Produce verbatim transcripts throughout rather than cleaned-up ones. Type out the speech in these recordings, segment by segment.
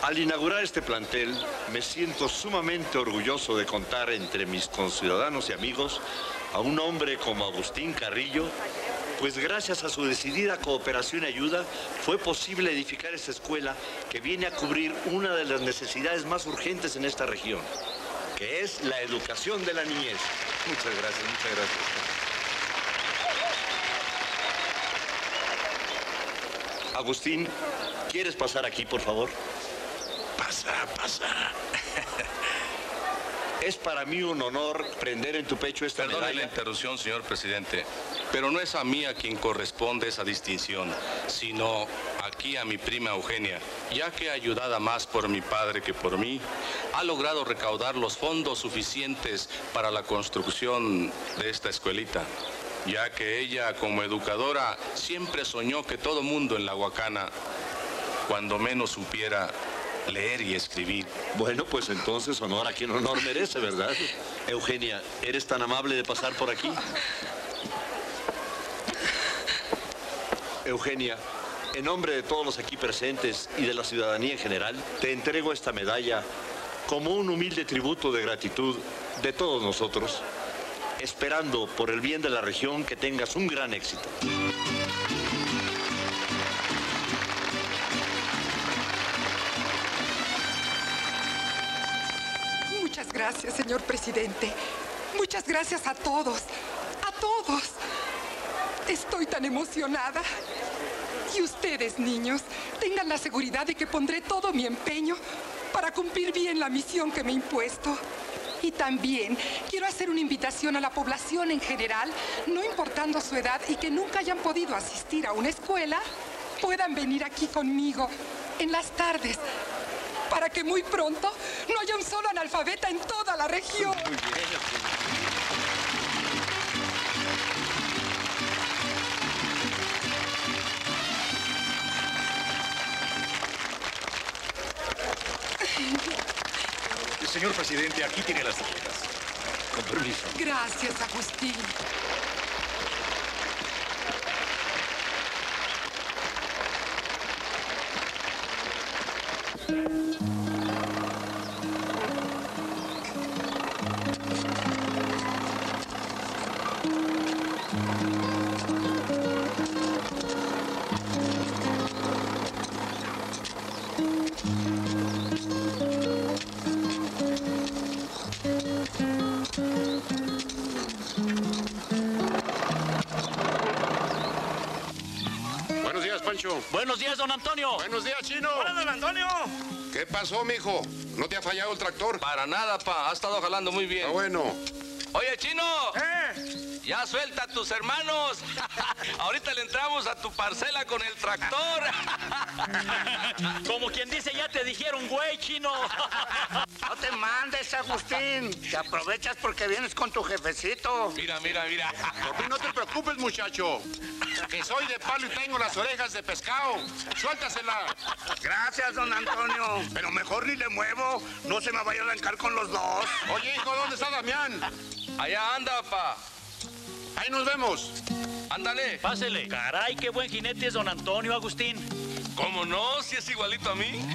Al inaugurar este plantel, me siento sumamente orgulloso de contar entre mis conciudadanos y amigos a un hombre como Agustín Carrillo, pues gracias a su decidida cooperación y ayuda fue posible edificar esta escuela que viene a cubrir una de las necesidades más urgentes en esta región, que es la educación de la niñez. Muchas gracias, muchas gracias. Agustín, ¿quieres pasar aquí, por favor? Pasa, pasa. Es para mí un honor prender en tu pecho esta Perdone medalla. la interrupción, señor presidente, pero no es a mí a quien corresponde esa distinción, sino aquí a mi prima Eugenia, ya que ayudada más por mi padre que por mí, ha logrado recaudar los fondos suficientes para la construcción de esta escuelita, ya que ella, como educadora, siempre soñó que todo mundo en La Huacana, cuando menos supiera leer y escribir. Bueno, pues entonces honor a quien honor merece, ¿verdad? Eugenia, ¿eres tan amable de pasar por aquí? Eugenia, en nombre de todos los aquí presentes y de la ciudadanía en general, te entrego esta medalla como un humilde tributo de gratitud de todos nosotros, esperando por el bien de la región que tengas un gran éxito. Muchas gracias, señor presidente. Muchas gracias a todos, a todos. Estoy tan emocionada. Y ustedes, niños, tengan la seguridad de que pondré todo mi empeño para cumplir bien la misión que me he impuesto. Y también quiero hacer una invitación a la población en general, no importando su edad y que nunca hayan podido asistir a una escuela, puedan venir aquí conmigo en las tardes, para que muy pronto no haya un solo analfabeta en toda la región. Muy bien. Señor presidente, aquí tiene las tarjetas. Con permiso. Gracias, Agustín. Buenos días, don Antonio. Buenos días, Chino. Hola, don Antonio. ¿Qué pasó, mijo? ¿No te ha fallado el tractor? Para nada, pa, ha estado jalando muy bien. Ah, bueno. Oye, Chino. ¿Eh? Ya suelta a tus hermanos. Ahorita le entramos a tu parcela con el tractor. Como quien dice, ya te dijeron, güey, Chino. No te mandes, Agustín. Te aprovechas porque vienes con tu jefecito. Mira, mira, mira. Por mí no te preocupes, muchacho. Que soy de palo y tengo las orejas de pescado. Suéltasela. Gracias, don Antonio. Pero mejor ni le muevo. No se me vaya a arrancar con los dos. Oye, hijo, ¿dónde está Damián? Allá anda, pa. Ahí nos vemos. Ándale. Pásele. Caray, qué buen jinete es don Antonio, Agustín. ¿Cómo no? Si es igualito a mí.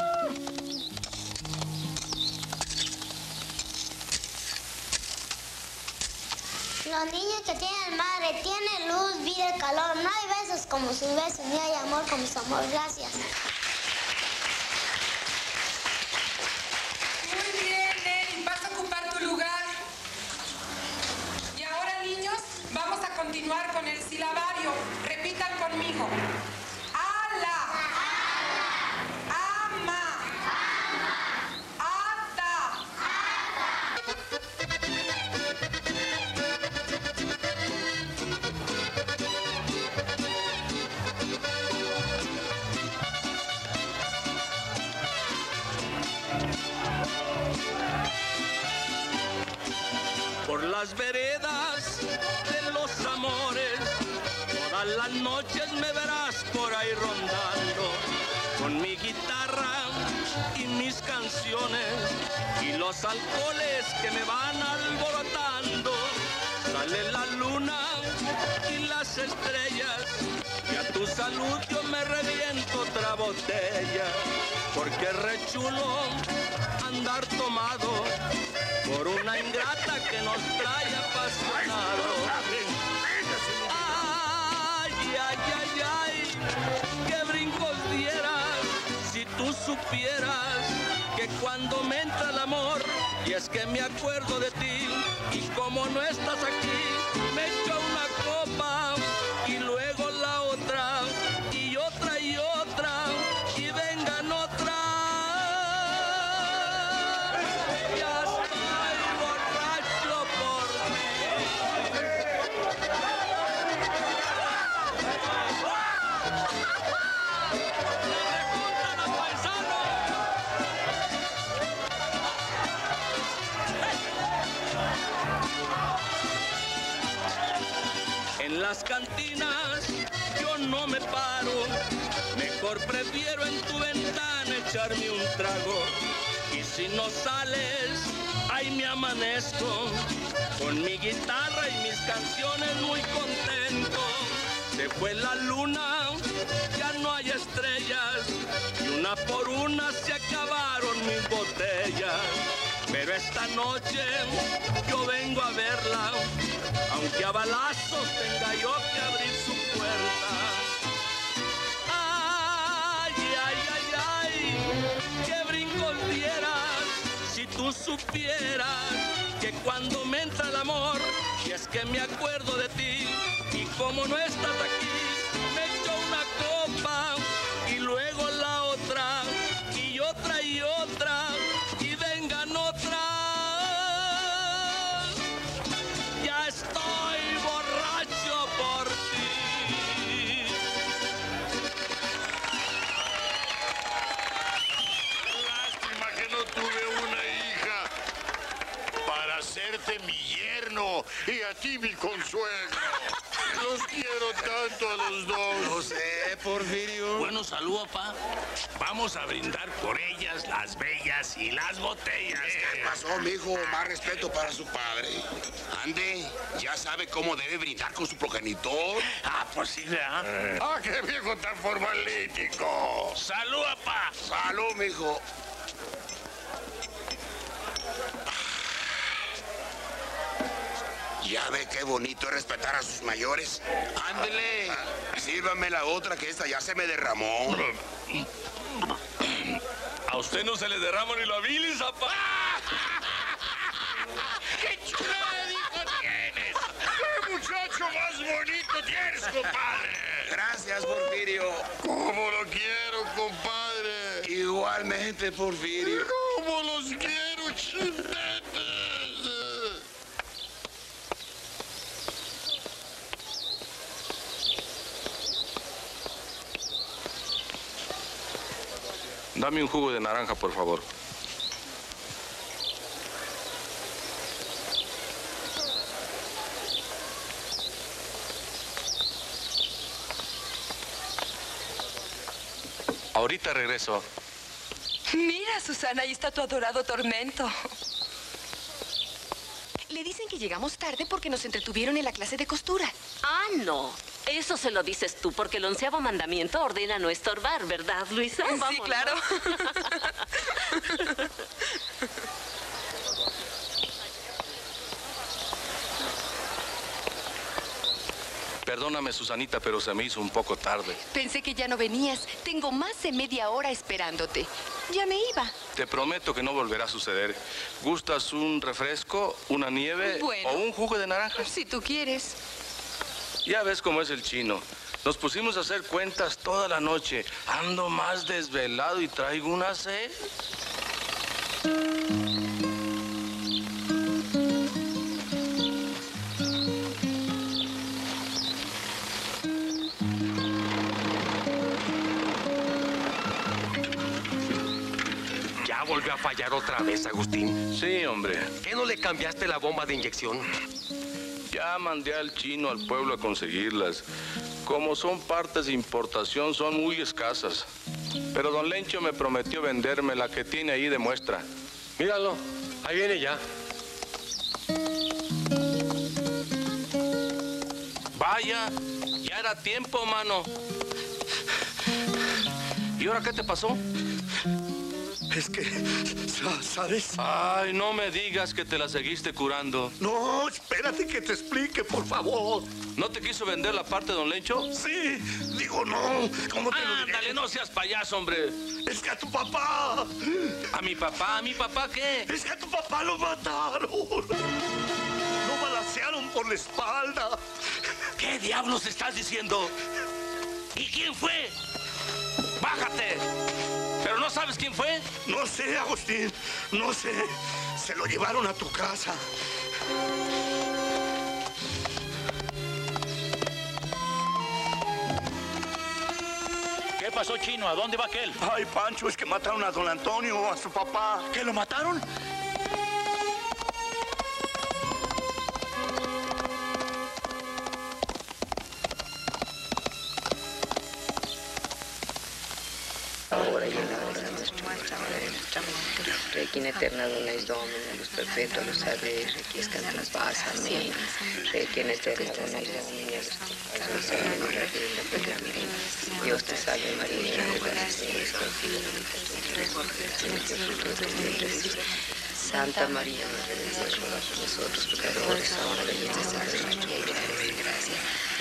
Los niños que tienen madre tienen luz, vida y calor. No hay besos como sus besos, ni hay amor como su amor. Gracias. Muy bien, Lenin, vas a ocupar tu lugar. Y ahora, niños, vamos a continuar con el silabario. Repitan conmigo. Ala. Ama. Ata. Por las veredas de los amores, todas las noches me verás por ahí rondando, con mi guitarra y mis canciones, y los alcoholes que me van alborotando. Sale la luna y las estrellas Y a tu salud yo me reviento otra botella, porque es re chulo andar tomado por una ingrata que nos trae apasionados. Ay, ay, ay, ay, qué brincos dieras si tú supieras que cuando me entra el amor, y es que me acuerdo de ti, y como no estás aquí, me echo una copa, y luego la otra, y otra y otra, y vengan otra. Ya estoy borracho por ti. En las cantinas yo no me paro, mejor prefiero en tu ventana echarme un trago. Y si no sales, ahí me amanezco, con mi guitarra y mis canciones muy contento. Se fue la luna, ya no hay estrellas, y una por una se acabaron mis botellas. Pero esta noche yo vengo a verla, aunque a balazos tenga yo que abrir su puerta. Ay, ay, ay, ay, qué brincos dieras si tú supieras que cuando me entra el amor, y es que me acuerdo de ti, y como no estás aquí, me echo una copa, y luego la otra, y otra y otra, y vengan otra. Ya estoy borracho por ti. Lástima que no tuve una hija para hacerte mi yerno y a ti mi consuelo. Los quiero tanto a los dos. No sé, Porfirio. Bueno, salud, papá. Vamos a brindar por ellas, las bellas y las botellas. ¿Qué pasó, mijo? Más respeto para su padre. Ande, ya sabe cómo debe brindar con su progenitor. Ah, pues sí, ¿verdad? Eh. ¡Ah, qué viejo tan formalítico! ¡Salud, papá! Salud, mijo. ¿Ya ve qué bonito es respetar a sus mayores? Ándele, sírvame la otra, que esta ya se me derramó. A usted no se le derrama ni la bilis, papá. ¡Qué chulédico tienes! ¡Qué muchacho más bonito tienes, compadre! Gracias, Porfirio. ¿Cómo lo quiero, compadre? Igualmente, Porfirio. ¿Cómo los quiero, chinetes? Dame un jugo de naranja, por favor. Ahorita regreso. Mira, Susana, ahí está tu adorado Tormento. Le dicen que llegamos tarde porque nos entretuvieron en la clase de costura. Ah, no. Eso se lo dices tú porque el onceavo mandamiento ordena no estorbar, ¿verdad, Luisa? Sí, Vamos, claro. Perdóname, Susanita, pero se me hizo un poco tarde. Pensé que ya no venías. Tengo más de media hora esperándote. Ya me iba. Te prometo que no volverá a suceder. ¿Gustas un refresco, una nieve Bueno. o un jugo de naranja? Si tú quieres. Ya ves cómo es el chino. Nos pusimos a hacer cuentas toda la noche. Ando más desvelado y traigo una sed. ¿Ya volvió a fallar otra vez, Agustín? Sí, hombre. ¿Qué no le cambiaste la bomba de inyección? Ya mandé al chino al pueblo a conseguirlas. Como son partes de importación, son muy escasas. Pero don Lencho me prometió venderme la que tiene ahí de muestra. Míralo, ahí viene ya. Vaya, ya Ya era tiempo, mano. ¿Y ahora qué te pasó? Es que, ¿sabes? Ay, no me digas que te la seguiste curando. No, espérate que te explique, por favor. ¿No te quiso vender la parte de don Lencho? Sí, digo no. ¿Cómo te lo diré? Ándale, no seas payaso, hombre. Es que a tu papá. ¿A mi papá? ¿A mi papá qué? Es que a tu papá lo mataron. Lo balacearon por la espalda. ¿Qué diablos estás diciendo? ¿Y quién fue? ¡Bájate! ¿Pero no sabes quién fue? No sé, Agustín, no sé. Se lo llevaron a tu casa. ¿Qué pasó, Chino? ¿A dónde va aquel? Ay, Pancho, es que mataron a don Antonio, a su papá. ¿Qué, lo mataron? Ahora y en la hora de nuestra muerte, de nuestra muerte. Requiem eterna dones Domini, luz perpetua, luz ardere, requiescat las vas, amén. Requiem eterna dones Domini, luz perpetua, Dios te salve María, llena de gracia, eres confiada, Santa María, Madre de Dios, ruega por nosotros pecadores, ahora y en la hora de nuestra muerte. Gracias.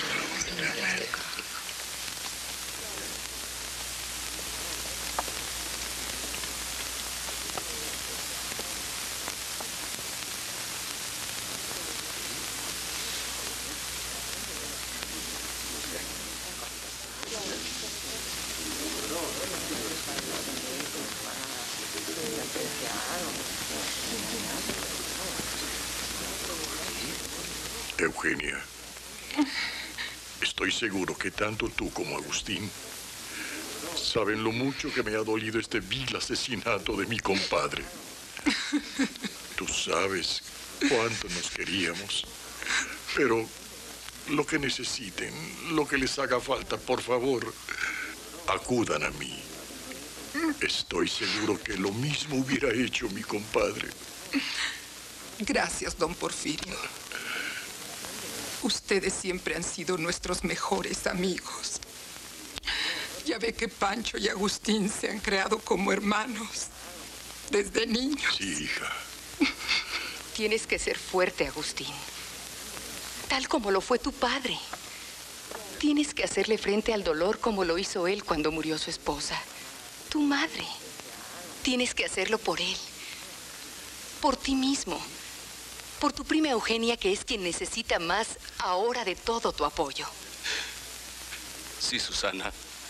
Eugenia, estoy seguro que tanto tú como Agustín saben lo mucho que me ha dolido este vil asesinato de mi compadre. Tú sabes cuánto nos queríamos, pero lo que necesiten, lo que les haga falta, por favor, acudan a mí. Estoy seguro que lo mismo hubiera hecho mi compadre. Gracias, don Porfirio. Ustedes siempre han sido nuestros mejores amigos. Ya ve que Pancho y Agustín se han creado como hermanos desde niños. Sí, hija. Tienes que ser fuerte, Agustín. Tal como lo fue tu padre. Tienes que hacerle frente al dolor como lo hizo él cuando murió su esposa. Tu madre. Tienes que hacerlo por él. Por ti mismo. Por tu prima Eugenia, que es quien necesita más ahora de todo tu apoyo. Sí, Susana.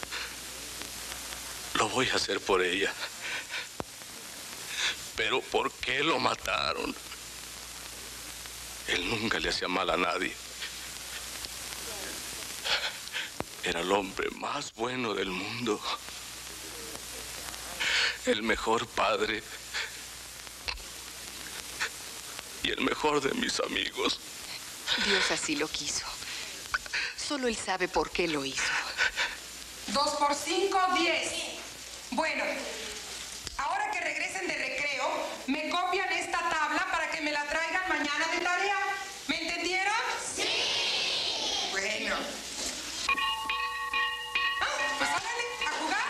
Lo voy a hacer por ella. Pero ¿por qué lo mataron? Él nunca le hacía mal a nadie. Era el hombre más bueno del mundo. El mejor padre. Y el mejor de mis amigos. Dios así lo quiso. Solo él sabe por qué lo hizo. Dos por cinco, diez. Bueno, ahora que regresen de recreo, me copian esta tabla para que me la traigan mañana de tarea. ¿Me entendieron? Sí. Bueno. Ah, pues órale, a jugar.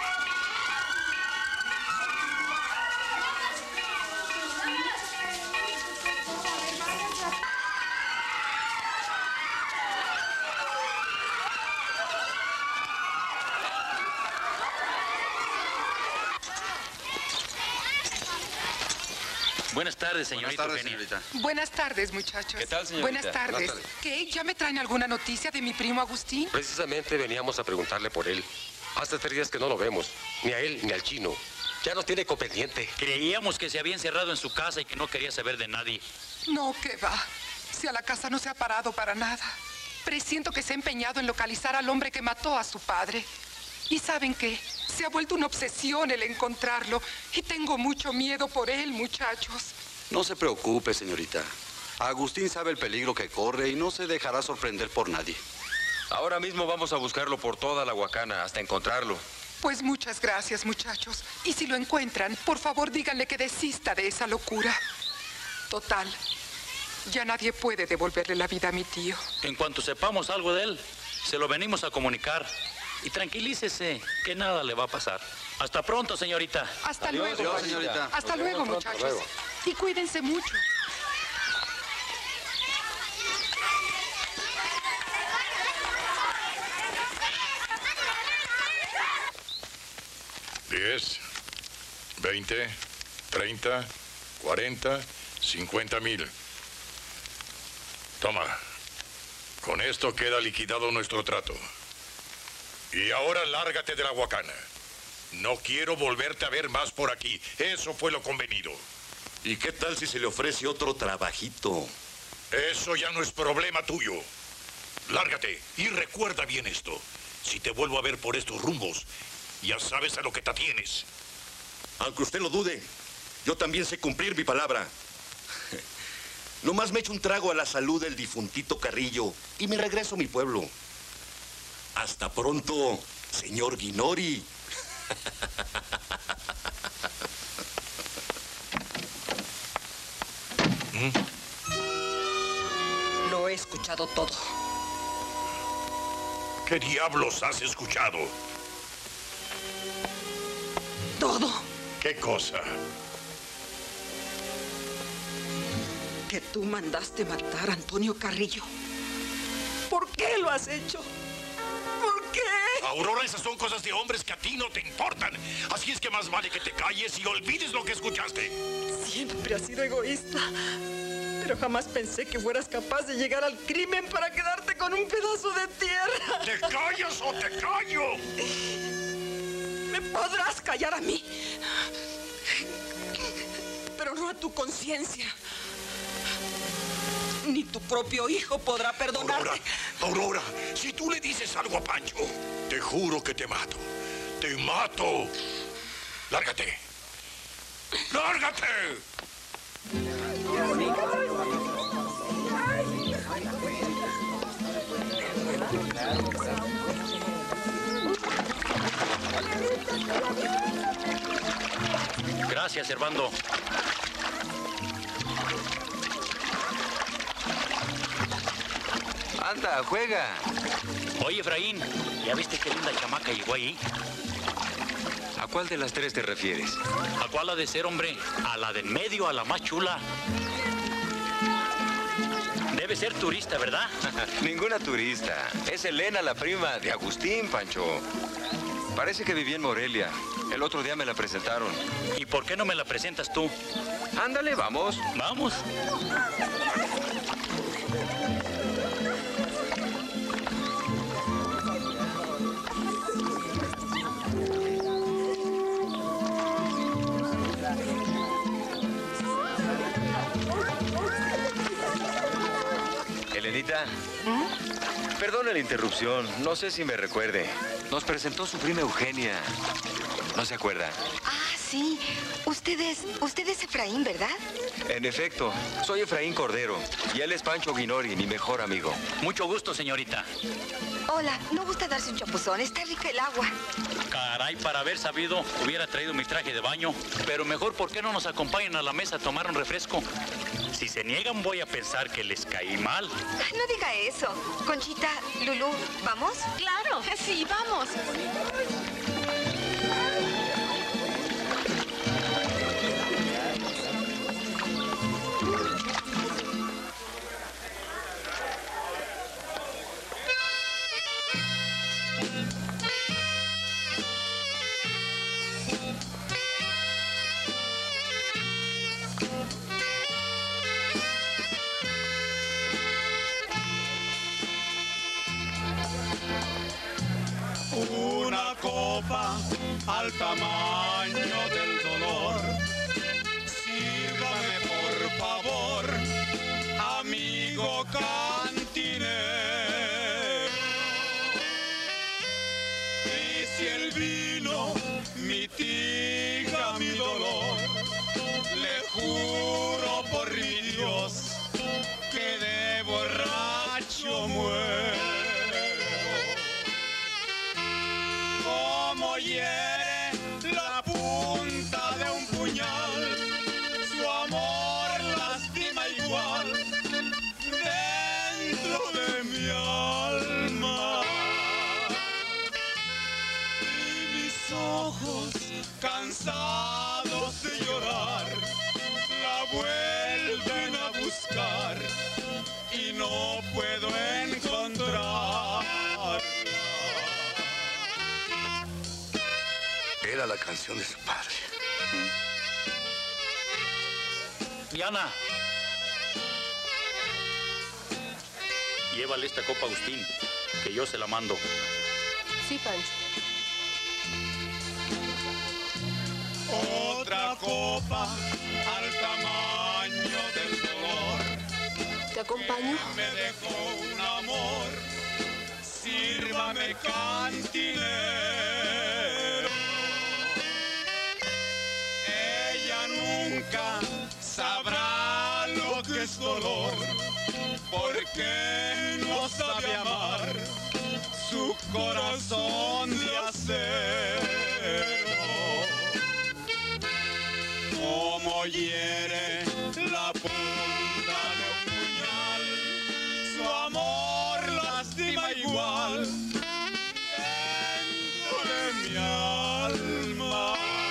Buenas tardes, señorita Buenas tardes, Eugenia. señorita. Buenas tardes, muchachos. ¿Qué tal, señorita? Buenas tardes. Buenas tardes. ¿Qué? ¿Ya me traen alguna noticia de mi primo Agustín? Precisamente veníamos a preguntarle por él. Hace tres días que no lo vemos. Ni a él ni al chino. Ya nos tiene copendiente. Creíamos que se había encerrado en su casa y que no quería saber de nadie. No, que va. Si a la casa no se ha parado para nada. Presiento que se ha empeñado en localizar al hombre que mató a su padre. ¿Y saben qué? Se ha vuelto una obsesión el encontrarlo. Y tengo mucho miedo por él, muchachos. No se preocupe, señorita. Agustín sabe el peligro que corre y no se dejará sorprender por nadie. Ahora mismo vamos a buscarlo por toda la Huacana hasta encontrarlo. Pues muchas gracias, muchachos. Y si lo encuentran, por favor díganle que desista de esa locura. Total, ya nadie puede devolverle la vida a mi tío. En cuanto sepamos algo de él, Se lo venimos a comunicar. Y tranquilícese, que nada le va a pasar. Hasta pronto, señorita. Hasta Adiós, luego. adiós, señorita. Hasta Nos luego, vemos pronto, muchachos. luego. Y cuídense mucho. Diez, veinte, treinta, cuarenta, cincuenta mil. Toma. Con esto queda liquidado nuestro trato. Y ahora lárgate de la Huacana. No quiero volverte a ver más por aquí. Eso fue lo convenido. ¿Y qué tal si se le ofrece otro trabajito? Eso ya no es problema tuyo. Lárgate y recuerda bien esto. Si te vuelvo a ver por estos rumbos, ya sabes a lo que te atienes. Aunque usted lo dude, yo también sé cumplir mi palabra. Nomás me echo un trago a la salud del difuntito Carrillo y me regreso a mi pueblo. Hasta pronto, señor Guinori. ¿Mm? Lo he escuchado todo. ¿Qué diablos has escuchado? Todo. ¿Qué cosa? Que tú mandaste matar a Antonio Carrillo. ¿Por qué lo has hecho? ¿Por qué? Aurora, esas son cosas de hombres que a ti no te importan. Así es que más vale que te calles y olvides lo que escuchaste. Siempre has sido egoísta. Pero jamás pensé que fueras capaz de llegar al crimen para quedarte con un pedazo de tierra. ¿Te callas o te callo? Me podrás callar a mí, pero no a tu conciencia. Ni tu propio hijo podrá perdonarte. Aurora, Aurora, si tú le dices algo a Pancho, te juro que te mato. ¡Te mato! ¡Lárgate! ¡Lárgate! Gracias, Servando. Anda, juega. Oye, Efraín, ¿ya viste qué linda chamaca llegó ahí? ¿A cuál de las tres te refieres? ¿A cuál ha de ser, hombre? ¿A la del medio, a la más chula? Debe ser turista, ¿verdad? Ninguna turista. Es Elena, la prima de Agustín, Pancho. Parece que vivía en Morelia. El otro día me la presentaron. ¿Y por qué no me la presentas tú? Ándale, vamos. Vamos. Elenita, perdone la interrupción. No sé si me recuerde. Nos presentó su prima Eugenia. ¿No se acuerda? Ah, sí. Usted es, usted es Efraín, ¿verdad? En efecto, soy Efraín Cordero. Y él es Pancho Guinori, mi mejor amigo. Mucho gusto, señorita. Hola, ¿no gusta darse un chapuzón? Está rica el agua. Caray, para haber sabido, hubiera traído mi traje de baño. Pero mejor, ¿por qué no nos acompañan a la mesa a tomar un refresco? Si se niegan, voy a pensar que les caí mal. No diga eso. Conchita, Lulú, ¿vamos? Claro. Sí, vamos. Una copa al tamaño del dolor. Sírvame por favor, amigo cantinero. Y si el vino mitiga mi dolor, le juro por mi Dios que de borracho muero. Como hiere la punta de un puñal, su amor lastima igual dentro de mi alma. cansados de llorar, la vuelven a buscar y no puedo encontrarla. Era la canción de su padre. Diana, llévale esta copa a Agustín, que yo se la mando. Sí, Pancho. Otra copa al tamaño del dolor. ¿Te acompaño? Me dejó un amor, sírvame cantinero. Ella nunca sabrá lo que es dolor, porque no sabe amar su corazón de acero. Como hiere la punta de un puñal, su amor lastima igual dentro de mi alma.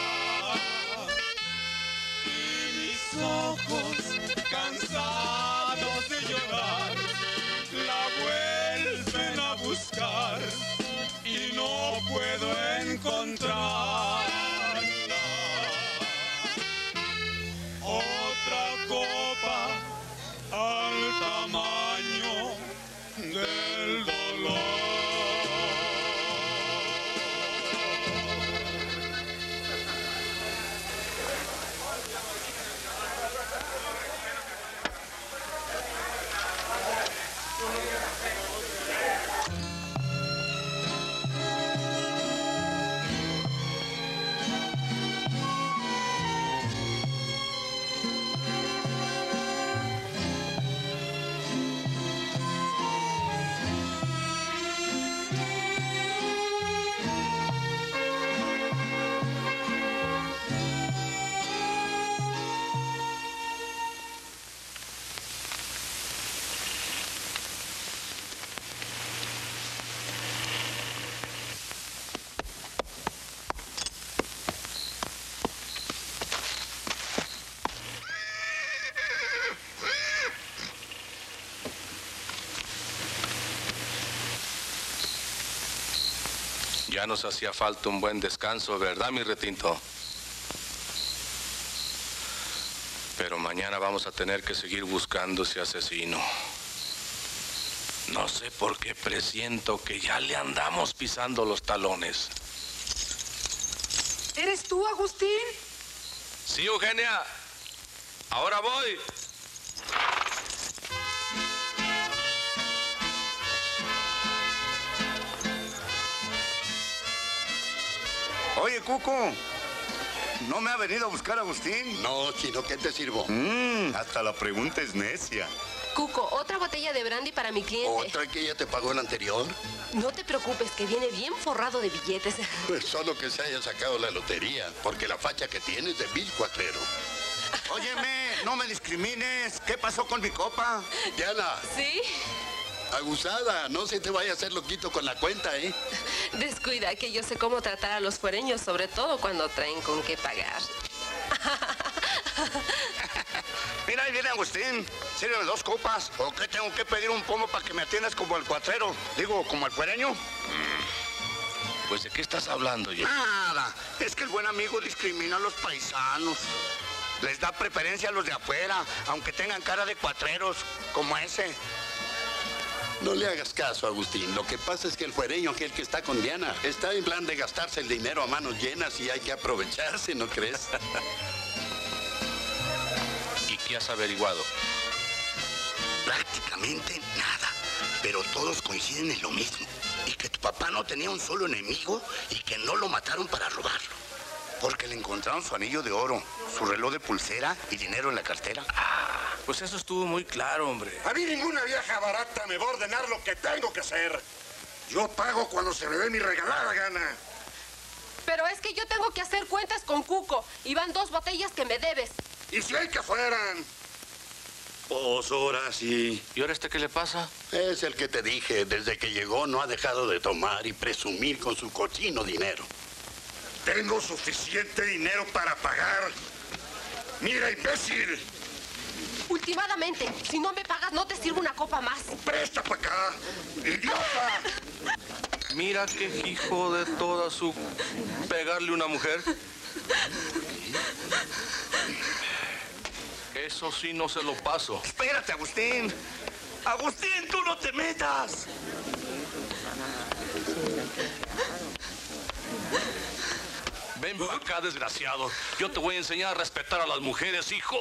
Y mis ojos, cansados de llorar, la vuelven a buscar y no puedo encontrarla. Otra copa al tamaño del dolor. Ya nos hacía falta un buen descanso, ¿verdad, mi retinto? Pero mañana vamos a tener que seguir buscando ese asesino. No sé por qué presiento que ya le andamos pisando los talones. ¿Eres tú, Agustín? Sí, Eugenia. Ahora voy. Oye, Cuco, ¿no me ha venido a buscar Agustín? No, chino, ¿qué te sirvo? Mm, hasta la pregunta es necia. Cuco, otra botella de brandy para mi cliente. ¿Otra que ya te pagó el anterior? No te preocupes, que viene bien forrado de billetes. Pues solo que se haya sacado la lotería, porque la facha que tienes de vil cuatrero. Óyeme, no me discrimines. ¿Qué pasó con mi copa? Diana. ¿Sí? Aguzada, no se te vaya a hacer loquito con la cuenta, ¿eh? Descuida, que yo sé cómo tratar a los fuereños, sobre todo cuando traen con qué pagar. Mira, ahí viene Agustín. Sírveme dos copas. ¿O qué tengo que pedir un pomo para que me atiendas como el cuatrero? Digo, como el fuereño. Pues, ¿de qué estás hablando, yo? Nada. Es que el buen amigo discrimina a los paisanos. Les da preferencia a los de afuera, aunque tengan cara de cuatreros, como ese. No le hagas caso, Agustín. Lo que pasa es que el fuereño, aquel que está con Diana, está en plan de gastarse el dinero a manos llenas y hay que aprovecharse, ¿no crees? ¿Y qué has averiguado? Prácticamente nada, pero todos coinciden en lo mismo. Y que tu papá no tenía un solo enemigo y que no lo mataron para robarlo. Porque le encontraron su anillo de oro, su reloj de pulsera y dinero en la cartera. Ah, pues eso estuvo muy claro, hombre. A mí ninguna vieja barata me va a ordenar lo que tengo que hacer. Yo pago cuando se me dé mi regalada gana. Pero es que yo tengo que hacer cuentas con Cuco y van dos botellas que me debes. ¿Y si hay que fueran? Pues ahora sí. ¿Y ahora este qué le pasa? Es el que te dije, desde que llegó no ha dejado de tomar y presumir con su cochino dinero. Tengo suficiente dinero para pagar. Mira, imbécil. Ultimadamente, si no me pagas, no te sirvo una copa más. ¡Presta para acá, idiota! Mira qué hijo de toda su... pegarle a una mujer. Eso sí no se lo paso. Espérate, Agustín. Agustín, tú no te metas. Ven para acá, desgraciado. Yo te voy a enseñar a respetar a las mujeres, hijo.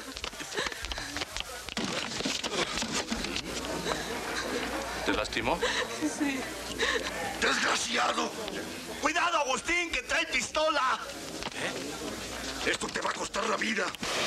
¿Te lastimó? Sí. ¡Desgraciado! ¡Cuidado, Agustín, que trae pistola! ¿Eh? Esto te va a costar la vida.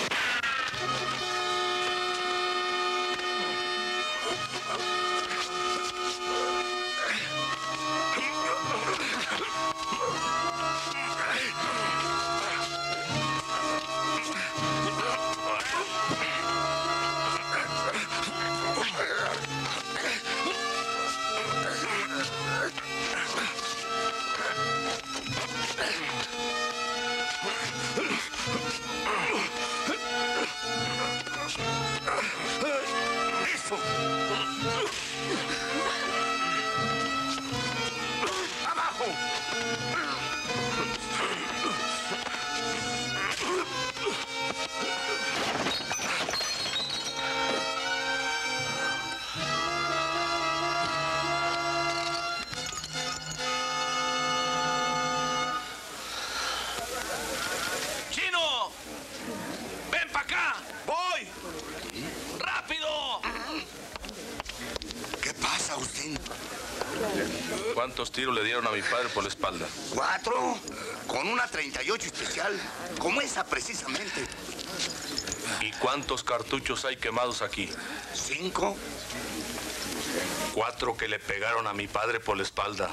¿Cuántos tiros le dieron a mi padre por la espalda? Cuatro, con una treinta y ocho especial, como esa precisamente. ¿Y cuántos cartuchos hay quemados aquí? Cinco. Cuatro que le pegaron a mi padre por la espalda.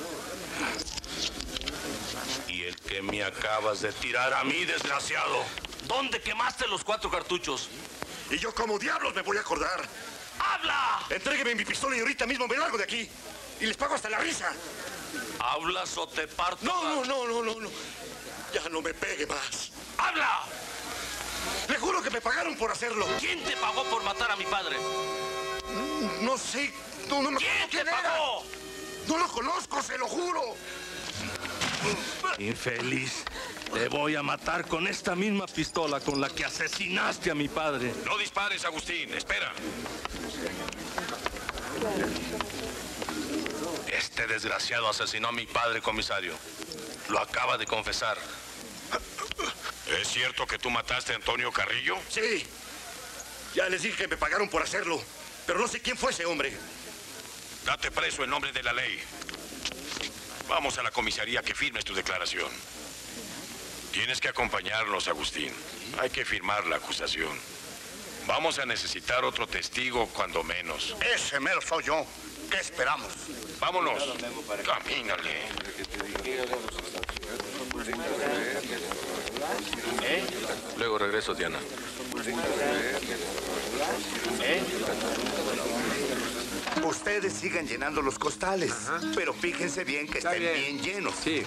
Y el que me acabas de tirar a mí, desgraciado. ¿Dónde quemaste los cuatro cartuchos? Y yo como diablos me voy a acordar. ¡Habla! Entrégueme mi pistola y ahorita mismo me largo de aquí. Y les pago hasta la risa. ¿Hablas o te parto? No, no, no, no, no, no. Ya no me pegue más. ¡Habla! Le juro que me pagaron por hacerlo. ¿Quién te pagó por matar a mi padre? No, no sé. No, no me ¿Quién acuerdo te pagó? Era. No lo conozco, se lo juro. Infeliz. Te voy a matar con esta misma pistola con la que asesinaste a mi padre. No dispares, Agustín. Espera. Este desgraciado asesinó a mi padre, comisario. Lo acaba de confesar. ¿Es cierto que tú mataste a Antonio Carrillo? Sí. Ya les dije que me pagaron por hacerlo. Pero no sé quién fue ese hombre. Date preso en nombre de la ley. Vamos a la comisaría que firmes tu declaración. Tienes que acompañarnos, Agustín. Hay que firmar la acusación. Vamos a necesitar otro testigo, cuando menos. Ese mero soy yo. ¿Qué esperamos? Vámonos. Camínale. ¿Eh? Luego regreso, Diana. ¿Eh? Ustedes sigan llenando los costales, ajá, pero fíjense bien que estén bien. bien llenos. Sí.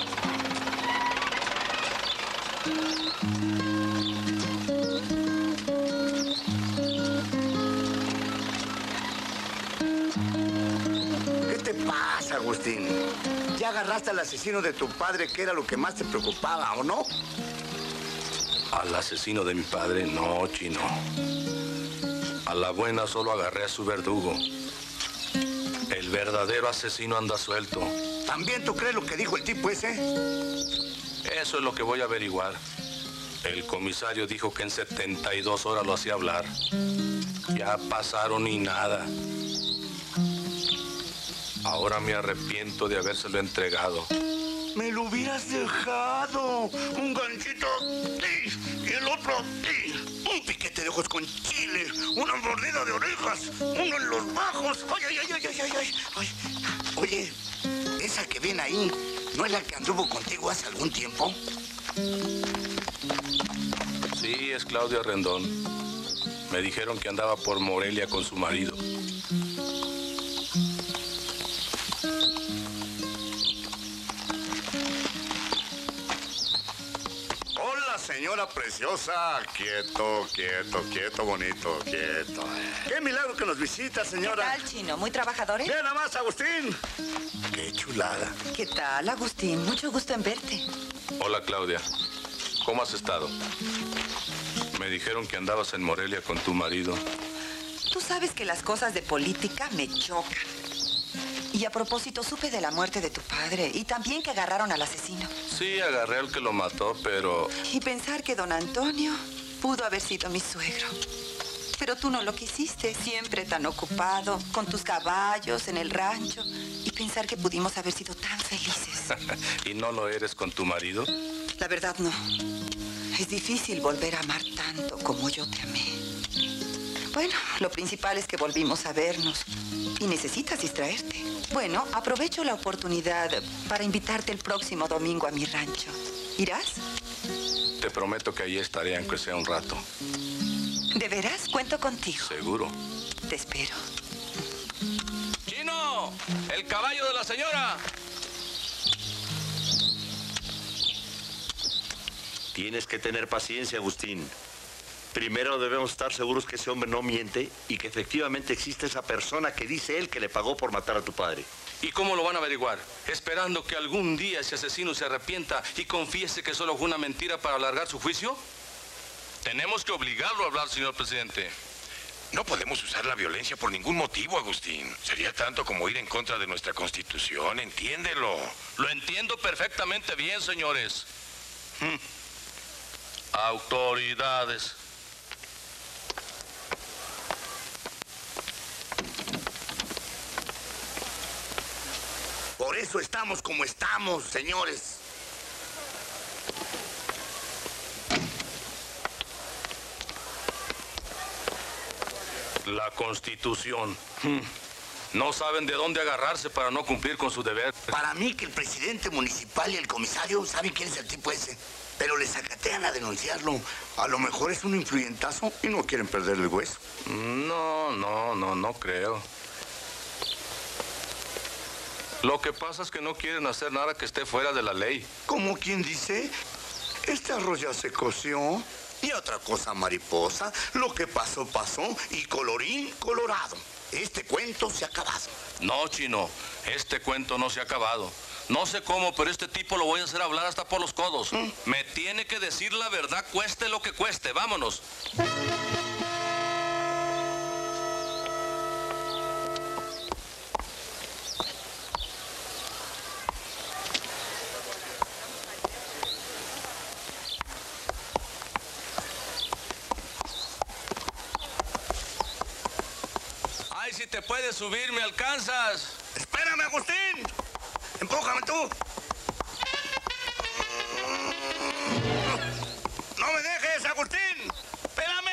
¿Qué te pasa, Agustín? Ya agarraste al asesino de tu padre, que era lo que más te preocupaba, ¿o no? Al asesino de mi padre, no, Chino. A la buena solo agarré a su verdugo. El verdadero asesino anda suelto. ¿También tú crees lo que dijo el tipo ese? Eso es lo que voy a averiguar. El comisario dijo que en setenta y dos horas lo hacía hablar. Ya pasaron y nada. Ahora me arrepiento de habérselo entregado. Me lo hubieras dejado. Un ganchito y el otro un piquete de ojos con chile, una mordida de orejas, uno en los bajos. Ay, ay, ay, ay, ay, ay, ay. Oye, esa que viene ahí, ¿no es la que anduvo contigo hace algún tiempo? Sí, es Claudia Rendón. Me dijeron que andaba por Morelia con su marido. señora preciosa. Quieto, quieto, quieto, bonito, quieto. Qué milagro que nos visita, señora. ¿Qué tal, Chino? ¿Muy trabajadores? Bien, nada más, Agustín. Qué chulada. ¿Qué tal, Agustín? Mucho gusto en verte. Hola, Claudia. ¿Cómo has estado? Me dijeron que andabas en Morelia con tu marido. Tú sabes que las cosas de política me chocan. Y a propósito, supe de la muerte de tu padre y también que agarraron al asesino. Sí, agarré al que lo mató, pero... Y pensar que don Antonio pudo haber sido mi suegro. Pero tú no lo quisiste, siempre tan ocupado, con tus caballos en el rancho. Y pensar que pudimos haber sido tan felices. ¿Y no lo eres con tu marido? La verdad, no. Es difícil volver a amar tanto como yo te amé. Bueno, lo principal es que volvimos a vernos. Y necesitas distraerte. Bueno, aprovecho la oportunidad para invitarte el próximo domingo a mi rancho. ¿Irás? Te prometo que ahí estaré, aunque sea un rato. ¿De veras? Cuento contigo. Seguro. Te espero. ¡Chino! ¡El caballo de la señora! Tienes que tener paciencia, Agustín. Primero debemos estar seguros que ese hombre no miente y que efectivamente existe esa persona que dice él que le pagó por matar a tu padre. ¿Y cómo lo van a averiguar? ¿Esperando que algún día ese asesino se arrepienta y confiese que solo fue una mentira para alargar su juicio? Tenemos que obligarlo a hablar, señor presidente. No podemos usar la violencia por ningún motivo, Agustín. Sería tanto como ir en contra de nuestra Constitución, entiéndelo. Lo entiendo perfectamente bien, señores. Hmm. Autoridades. Por eso estamos como estamos, señores. La Constitución. Hmm. No saben de dónde agarrarse para no cumplir con su deber. Para mí que el presidente municipal y el comisario saben quién es el tipo ese, pero les sacatean a denunciarlo. A lo mejor es un influyentazo y no quieren perder el hueso. No, no, no, no creo. Lo que pasa es que no quieren hacer nada que esté fuera de la ley. Como quien dice, este arroz ya se coció. Y otra cosa, mariposa, lo que pasó, pasó, y colorín colorado. Este cuento se ha acabado. No, Chino, este cuento no se ha acabado. No sé cómo, pero este tipo lo voy a hacer hablar hasta por los codos. ¿Mm? Me tiene que decir la verdad, cueste lo que cueste. Vámonos. Ay, si te puedes subir, me alcanzas. Espérame, Agustín. Empújame tú. No me dejes, Agustín. Espérame.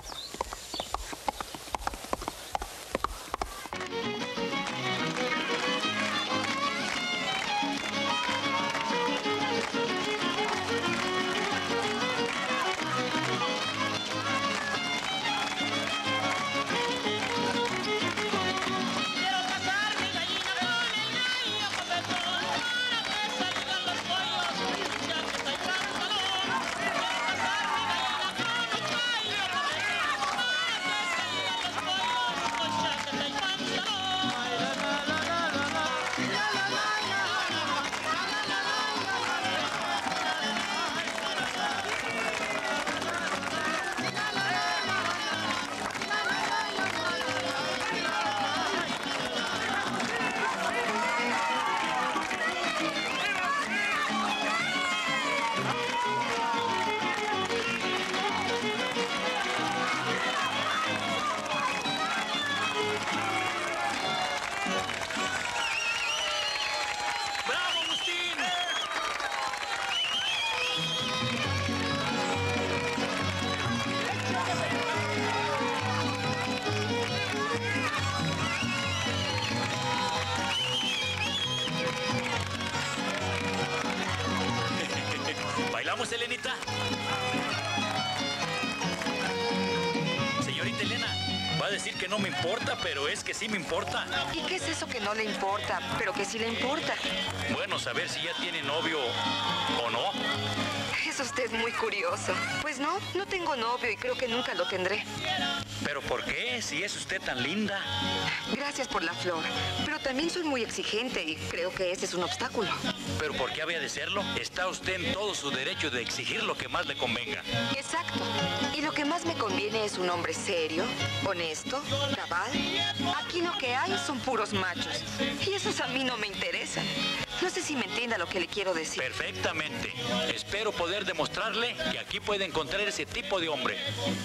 ¿Bailamos, Elenita? Señorita Elena, va a decir que no me importa, pero es que sí me importa. ¿Y qué es eso que no le importa, pero que sí le importa? Bueno, saber si ya tiene novio o no. Es usted muy curioso. Pues no, no tengo novio y creo que nunca lo tendré. ¿Pero por qué? Si es usted tan linda. Gracias por la flor, pero también soy muy exigente y creo que ese es un obstáculo. ¿Pero por qué había de serlo? Está usted en todo su derecho de exigir lo que más le convenga. Exacto. Y lo que más me conviene es un hombre serio, honesto, cabal. Aquí lo que hay son puros machos. Y esos a mí no me interesan. No sé si me entienda lo que le quiero decir. Perfectamente. Espero poder demostrarle que aquí puede encontrar ese tipo de hombre.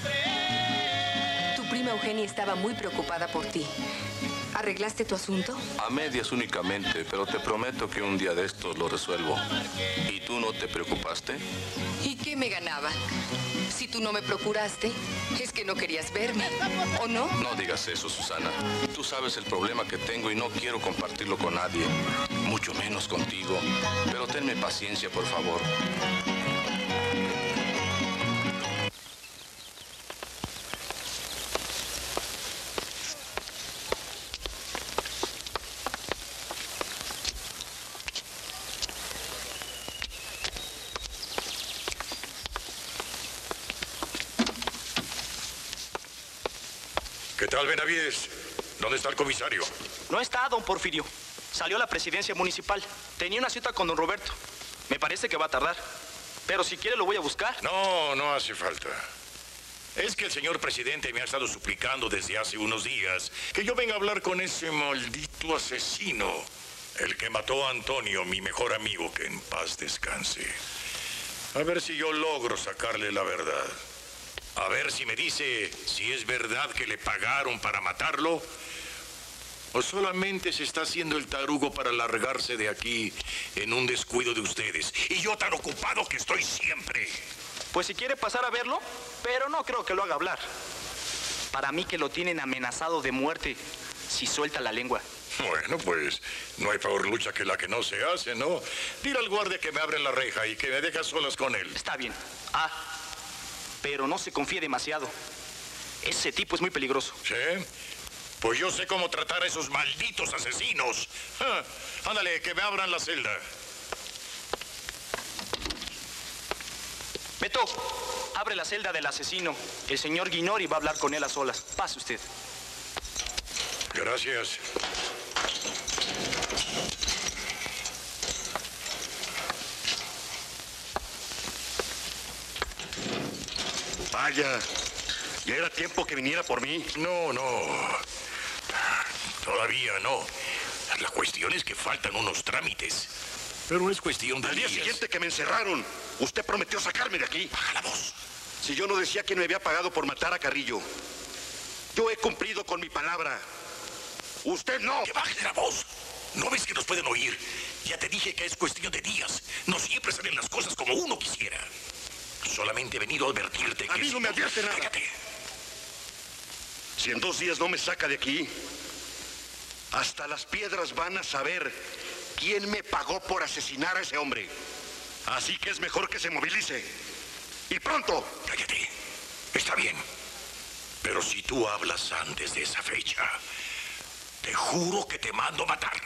Tu prima Eugenia estaba muy preocupada por ti. ¿Arreglaste tu asunto? A medias únicamente, pero te prometo que un día de estos lo resuelvo. ¿Y tú no te preocupaste? ¿Y qué me ganaba? Si tú no me procuraste, es que no querías verme, ¿o no? No digas eso, Susana. Tú sabes el problema que tengo y no quiero compartirlo con nadie, mucho menos contigo. Pero tenme paciencia, por favor. ¿Qué tal, Benavides? ¿Dónde está el comisario? No está, don Porfirio. Salió a la presidencia municipal. Tenía una cita con don Roberto. Me parece que va a tardar. Pero si quiere lo voy a buscar. No, no hace falta. Es que el señor presidente me ha estado suplicando desde hace unos días que yo venga a hablar con ese maldito asesino, el que mató a Antonio, mi mejor amigo, que en paz descanse. A ver si yo logro sacarle la verdad. A ver si me dice si es verdad que le pagaron para matarlo o solamente se está haciendo el tarugo para largarse de aquí en un descuido de ustedes. Y yo tan ocupado que estoy siempre. Pues si quiere pasar a verlo, pero no creo que lo haga hablar. Para mí que lo tienen amenazado de muerte si suelta la lengua. Bueno, pues no hay peor lucha que la que no se hace, ¿no? Dile al guardia que me abren la reja y que me deje a solas con él. Está bien. Ah, pero no se confíe demasiado. Ese tipo es muy peligroso. ¿Sí? Pues yo sé cómo tratar a esos malditos asesinos. Ah, ándale, que me abran la celda. Beto, abre la celda del asesino. El señor Guinori va a hablar con él a solas. Pase usted. Gracias. Vaya, ya era tiempo que viniera por mí. No, no. Todavía no. La cuestión es que faltan unos trámites. Pero es cuestión de Al día días. siguiente que me encerraron, usted prometió sacarme de aquí. Baja la voz. Si yo no decía quién me había pagado por matar a Carrillo. Yo he cumplido con mi palabra. Usted no. Que baje la voz. ¿No ves que nos pueden oír? Ya te dije que es cuestión de días. No siempre salen las cosas como uno quisiera. Solamente he venido a advertirte que... A mí no me advierte nada. Cállate. Si en dos días no me saca de aquí, hasta las piedras van a saber quién me pagó por asesinar a ese hombre. Así que es mejor que se movilice. ¡Y pronto! Cállate. Está bien. Pero si tú hablas antes de esa fecha, te juro que te mando a matar.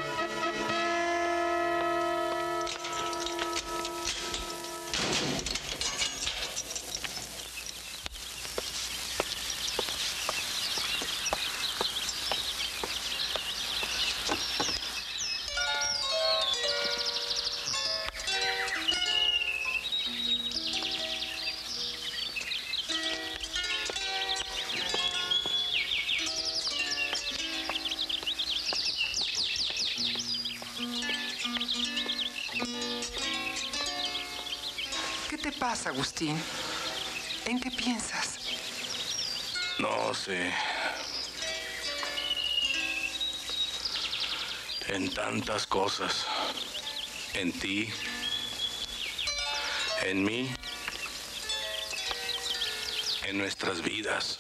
¿Qué te pasa, Agustín? ¿En qué piensas? No sé. En tantas cosas. En ti. En mí. En nuestras vidas.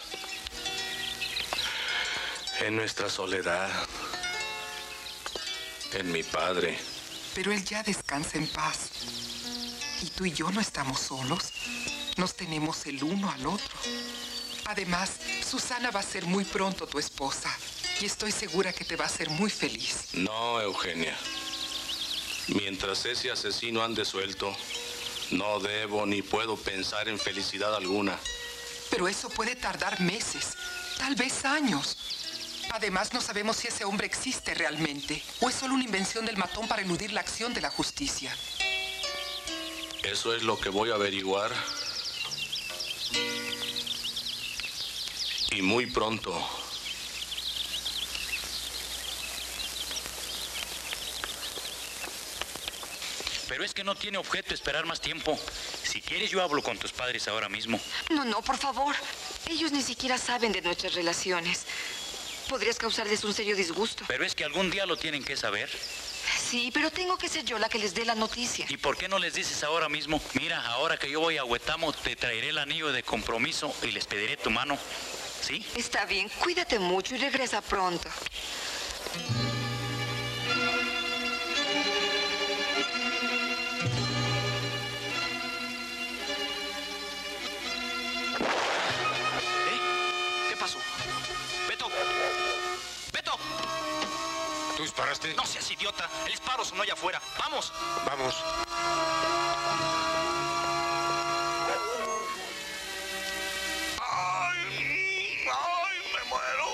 En nuestra soledad. En mi padre. Pero él ya descansa en paz. Y tú y yo no estamos solos. Nos tenemos el uno al otro. Además, Susana va a ser muy pronto tu esposa. Y estoy segura que te va a hacer muy feliz. No, Eugenia. Mientras ese asesino ande suelto, No debo ni puedo pensar en felicidad alguna. Pero eso puede tardar meses, tal vez años. Además, no sabemos si ese hombre existe realmente o es solo una invención del matón para eludir la acción de la justicia. Eso es lo que voy a averiguar. Y muy pronto. Pero es que no tiene objeto esperar más tiempo. Si quieres, yo hablo con tus padres ahora mismo. No, no, por favor. Ellos ni siquiera saben de nuestras relaciones. Podrías causarles un serio disgusto. Pero es que algún día lo tienen que saber. Sí, pero tengo que ser yo la que les dé la noticia. ¿Y por qué no les dices ahora mismo? Mira, ahora que yo voy a Huetamo, te traeré el anillo de compromiso y les pediré tu mano. ¿Sí? Está bien, cuídate mucho y regresa pronto. ¿Tú disparaste? No seas idiota. El disparo sonó allá afuera. ¡Vamos! Vamos. ¡Ay! ¡Ay! ¡Me muero!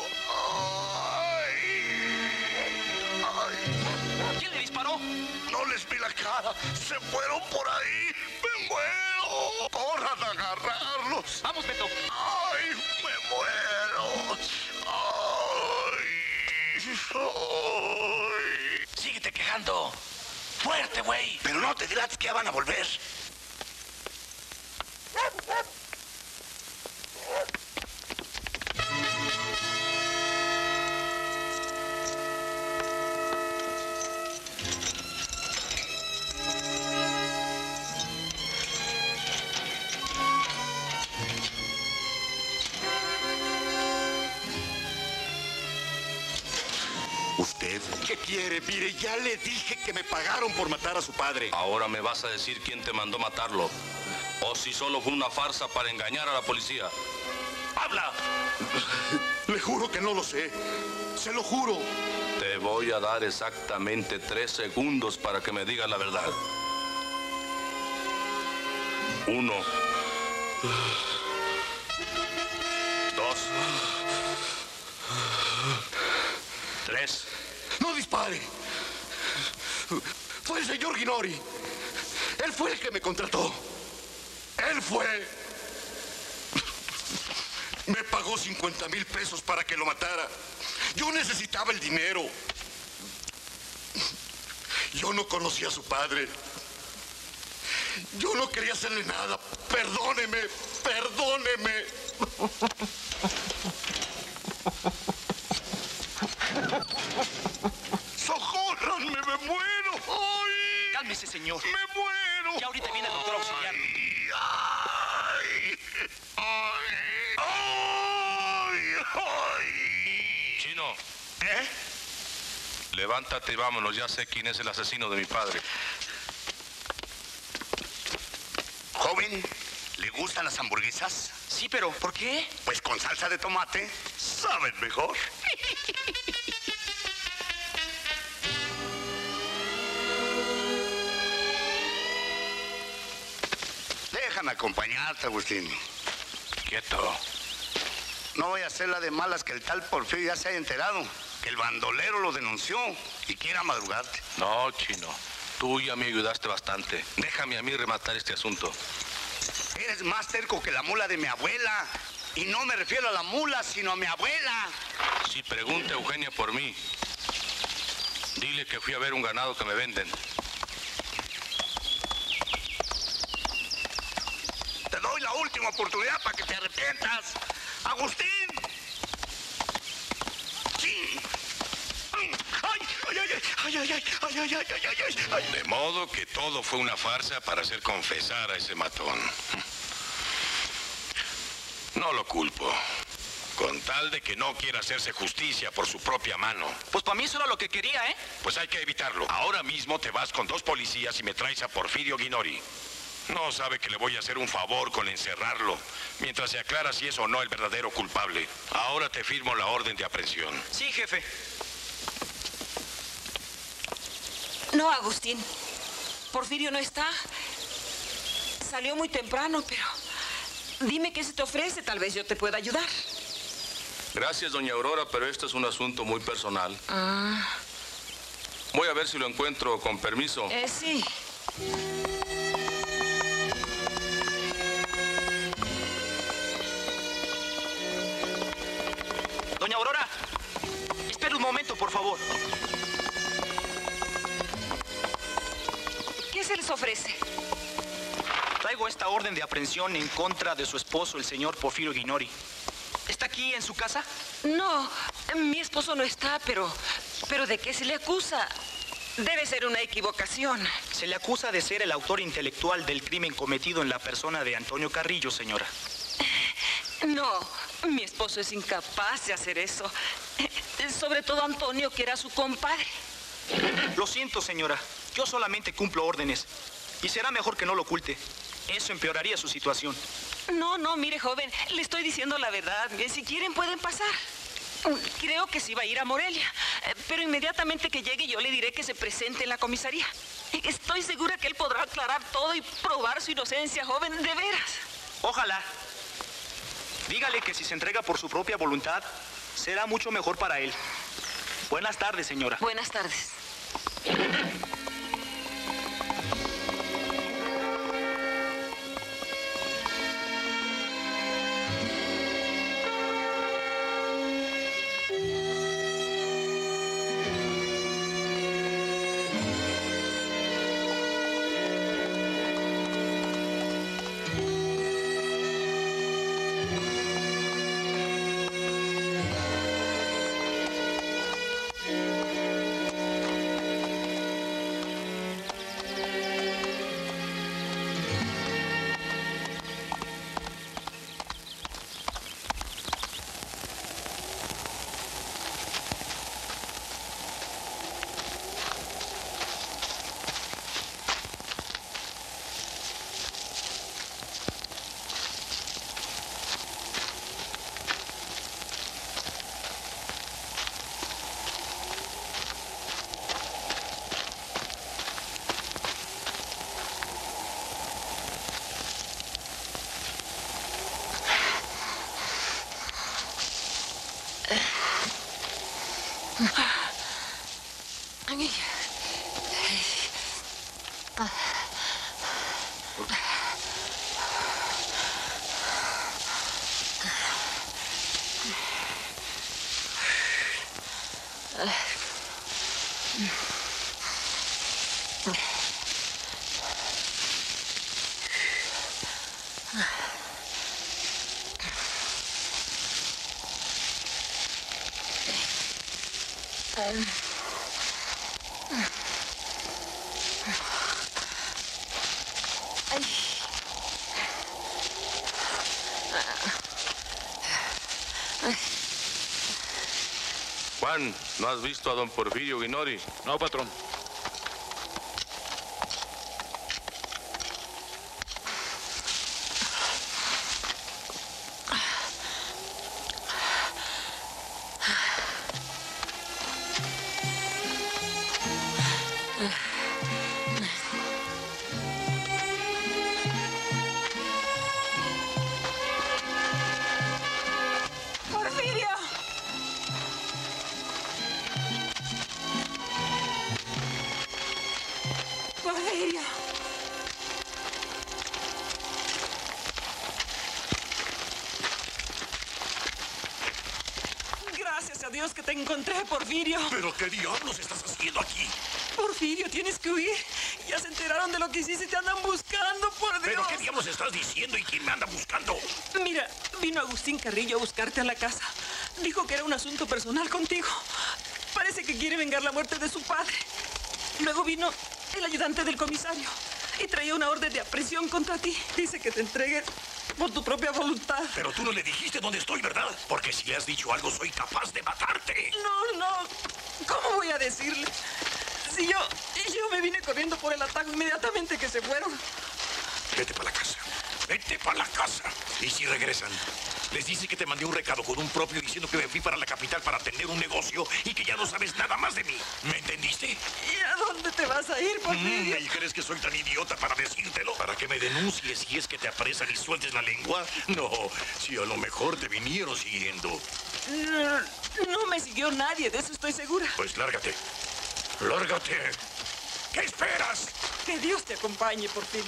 ¡Ay! ¡Ay! ¿Quién le disparó? No les vi la cara. Se fueron por ahí. ¡Me muero! ¡Corran a agarrarlos! ¡Vamos, Beto! ¡Ay! ¡Me muero! ¡Ay! ¡Ay! ¡Síguete quejando! ¡Fuerte, güey! Pero no te dilates que ya van a volver. ¿Usted qué quiere? Mire, ya le dije que me pagaron por matar a su padre. Ahora me vas a decir quién te mandó matarlo. O si solo fue una farsa para engañar a la policía. ¡Habla! Le juro que no lo sé. Se lo juro. Te voy a dar exactamente tres segundos para que me digas la verdad. Uno. Dos. Tres. ¡No dispare! Fue el señor Ginori. Él fue el que me contrató. Él fue. Me pagó cincuenta mil pesos para que lo matara. Yo necesitaba el dinero. Yo no conocía a su padre. Yo no quería hacerle nada. Perdóneme, perdóneme. ¡Socórranme, me muero! ¡Ay! Cálmese, señor. ¡Me muero! Ya ahorita viene el doctor auxiliar. ¡Ay! ¡Ay! ¡Ay! ¡Ay! Chino. ¿Eh? Levántate y vámonos. Ya sé quién es el asesino de mi padre. Joven, ¿le gustan las hamburguesas? Sí, pero ¿por qué? Pues con salsa de tomate, saben mejor. Déjame acompañarte, Agustín. Quieto. No voy a hacer la de malas que el tal Porfirio ya se haya enterado. Que el bandolero lo denunció y quiera madrugarte. No, Chino. Tú ya me ayudaste bastante. Déjame a mí rematar este asunto. Eres más terco que la mula de mi abuela. Y no me refiero a la mula, sino a mi abuela. Si pregunta Eugenia por mí, dile que fui a ver un ganado que me venden. Te doy la última oportunidad para que te arrepientas. ¡Agustín! ¡Sí! ¡Ay, ay, ay, ay, ay, ay, ay, ay, ay, ay, ay, ay, ay! De modo que todo fue una farsa para hacer confesar a ese matón. No lo culpo. Con tal de que no quiera hacerse justicia por su propia mano. Pues para mí eso era lo que quería, ¿eh? Pues hay que evitarlo. Ahora mismo te vas con dos policías y me traes a Porfirio Ginori. No sabe que le voy a hacer un favor con encerrarlo, mientras se aclara si es o no el verdadero culpable. Ahora te firmo la orden de aprehensión. Sí, jefe. No, Agustín. Porfirio no está. salió muy temprano, pero dime qué se te ofrece, tal vez yo te pueda ayudar. Gracias, doña Aurora, pero este es un asunto muy personal. Ah. Voy a ver si lo encuentro, con permiso. Eh, sí. Doña Aurora, espere un momento, por favor. ¿Qué se les ofrece? Traigo esta orden de aprehensión en contra de su esposo, el señor Porfirio Guinori. ¿Está aquí en su casa? No, mi esposo no está, pero... ¿Pero de qué se le acusa? Debe ser una equivocación. Se le acusa de ser el autor intelectual del crimen cometido en la persona de Antonio Carrillo, señora. No, mi esposo es incapaz de hacer eso. Sobre todo Antonio, que era su compadre. Lo siento, señora. Yo solamente cumplo órdenes. Y será mejor que no lo oculte. Eso empeoraría su situación. No, no, mire, joven, le estoy diciendo la verdad. Si quieren, pueden pasar. Creo que sí va a ir a Morelia, pero inmediatamente que llegue yo le diré que se presente en la comisaría. Estoy segura que él podrá aclarar todo y probar su inocencia, joven, de veras. Ojalá. Dígale que si se entrega por su propia voluntad, será mucho mejor para él. Buenas tardes, señora. Buenas tardes. Juan, ¿no has visto a don Porfirio Guinori? No, patrón. Dios que te encontré, Porfirio. ¿Pero qué diablos estás haciendo aquí? Porfirio, tienes que huir. Ya se enteraron de lo que hiciste y te andan buscando, por Dios. ¿Pero qué diablos estás diciendo y quién me anda buscando? Mira, vino Agustín Carrillo a buscarte a la casa. Dijo que era un asunto personal contigo. Parece que quiere vengar la muerte de su padre. Luego vino el ayudante del comisario y traía una orden de aprehensión contra ti. Dice que te entregues por tu propia voluntad. Pero tú no le dijiste dónde estoy, ¿verdad? Porque si le has dicho algo, soy capaz de matarte. No, no. ¿Cómo voy a decirle? Si yo... Yo me vine corriendo por el atajo inmediatamente que se fueron. Vete para la casa. Vete para la casa. Y si regresan, les dice que te mandé un recado con un propio diciendo que me fui para la capital para atender un negocio y que ya no sabes nada más de mí. ¿Me entendiste? ¿Y a dónde te vas vas a ir, Porfirio? Mm, ¿Y crees que soy tan idiota para decírtelo? ¿Para que me denuncies si es que te apresan y sueltes la lengua? No, si a lo mejor te vinieron siguiendo. No, no me siguió nadie, de eso estoy segura. Pues lárgate. ¡Lárgate! ¿Qué esperas? Que Dios te acompañe, Porfirio.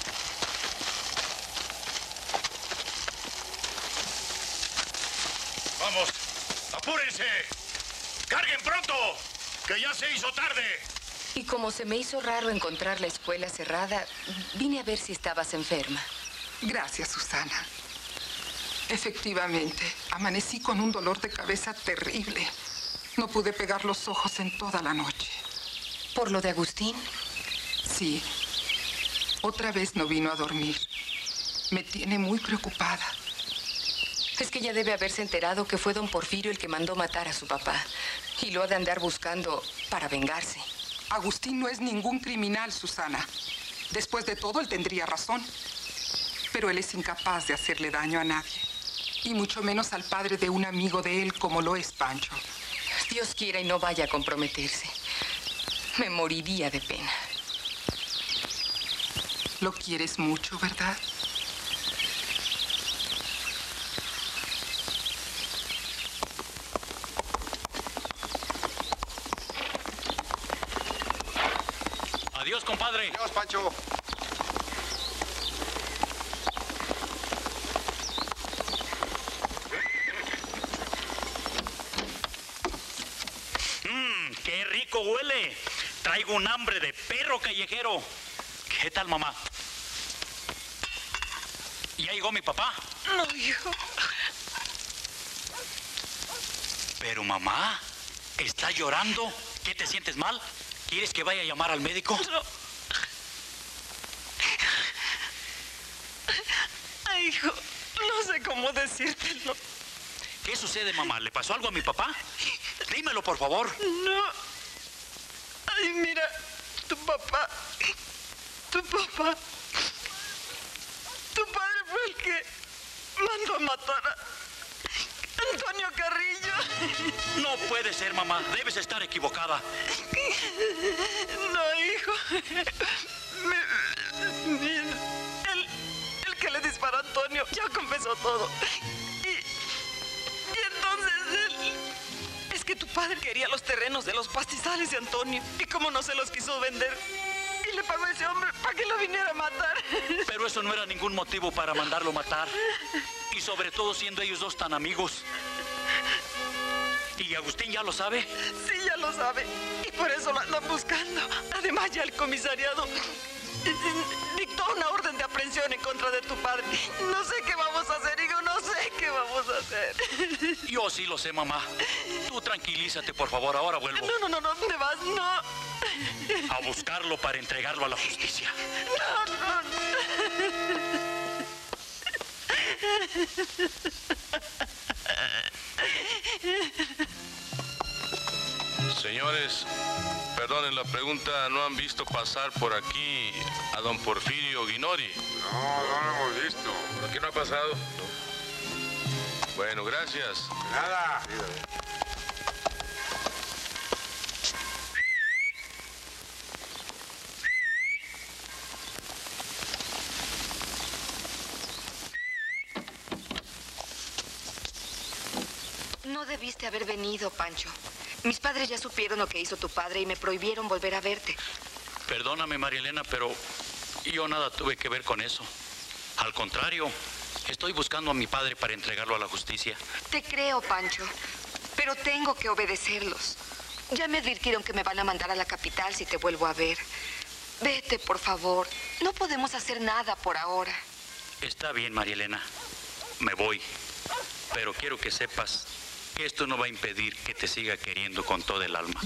¡Vamos! ¡Apúrense! ¡Carguen pronto! ¡Que ya se hizo tarde! Y como se me hizo raro encontrar la escuela cerrada, vine a ver si estabas enferma. Gracias, Susana. Efectivamente, amanecí con un dolor de cabeza terrible. No pude pegar los ojos en toda la noche. ¿Por lo de Agustín? Sí. Otra vez no vino a dormir. Me tiene muy preocupada. Es que ya debe haberse enterado que fue don Porfirio el que mandó matar a su papá. Y lo ha de andar buscando para vengarse. Agustín no es ningún criminal, Susana. Después de todo, él tendría razón. Pero él es incapaz de hacerle daño a nadie. Y mucho menos al padre de un amigo de él como lo es Pancho. Dios quiera y no vaya a comprometerse. Me moriría de pena. Lo quieres mucho, ¿verdad? Adiós, compadre. Adiós, Pancho. Mmm, qué rico huele. Traigo un hambre de perro callejero. ¿Qué tal, mamá? ¿Ya llegó mi papá? No, hijo. Pero, mamá, ¿está llorando? ¿Qué, te sientes mal? ¿Quieres que vaya a llamar al médico? No. Ay, hijo, no sé cómo decírtelo. ¿Qué sucede, mamá? ¿Le pasó algo a mi papá? Dímelo, por favor. No. Ay, mira, tu papá, tu papá, tu padre fue el que mandó a matar a Antonio Carrillo. No puede ser, mamá. Debes estar equivocada. No, hijo. Mi, mi, el, el que le disparó a Antonio ya confesó todo. Y, y entonces él... Es que tu padre quería los terrenos de los pastizales de Antonio. Y como no se los quiso vender, y le pagó a ese hombre para que lo viniera a matar. Pero eso no era ningún motivo para mandarlo matar. Y sobre todo siendo ellos dos tan amigos. ¿Y Agustín ya lo sabe? Sí, ya lo sabe. Y por eso lo andan buscando. Además, ya el comisariado dictó una orden de aprehensión en contra de tu padre. No sé qué vamos a hacer, hijo. No sé qué vamos a hacer. Yo sí lo sé, mamá. Tú tranquilízate, por favor. Ahora vuelvo. No, no, no, no. ¿Dónde vas? No. A buscarlo para entregarlo a la justicia. No, no, no. Señores, perdonen la pregunta, ¿no han visto pasar por aquí a don Porfirio Guinori? No, no lo hemos visto. ¿Por qué no ha pasado? Bueno, gracias. Nada. No debiste haber venido, Pancho. Mis padres ya supieron lo que hizo tu padre y me prohibieron volver a verte. Perdóname, María Elena, pero yo nada tuve que ver con eso. Al contrario, estoy buscando a mi padre para entregarlo a la justicia. Te creo, Pancho, pero tengo que obedecerlos. Ya me advirtieron que me van a mandar a la capital si te vuelvo a ver. Vete, por favor. No podemos hacer nada por ahora. Está bien, María Elena. Me voy. Pero quiero que sepas que esto no va a impedir que te siga queriendo con todo el alma.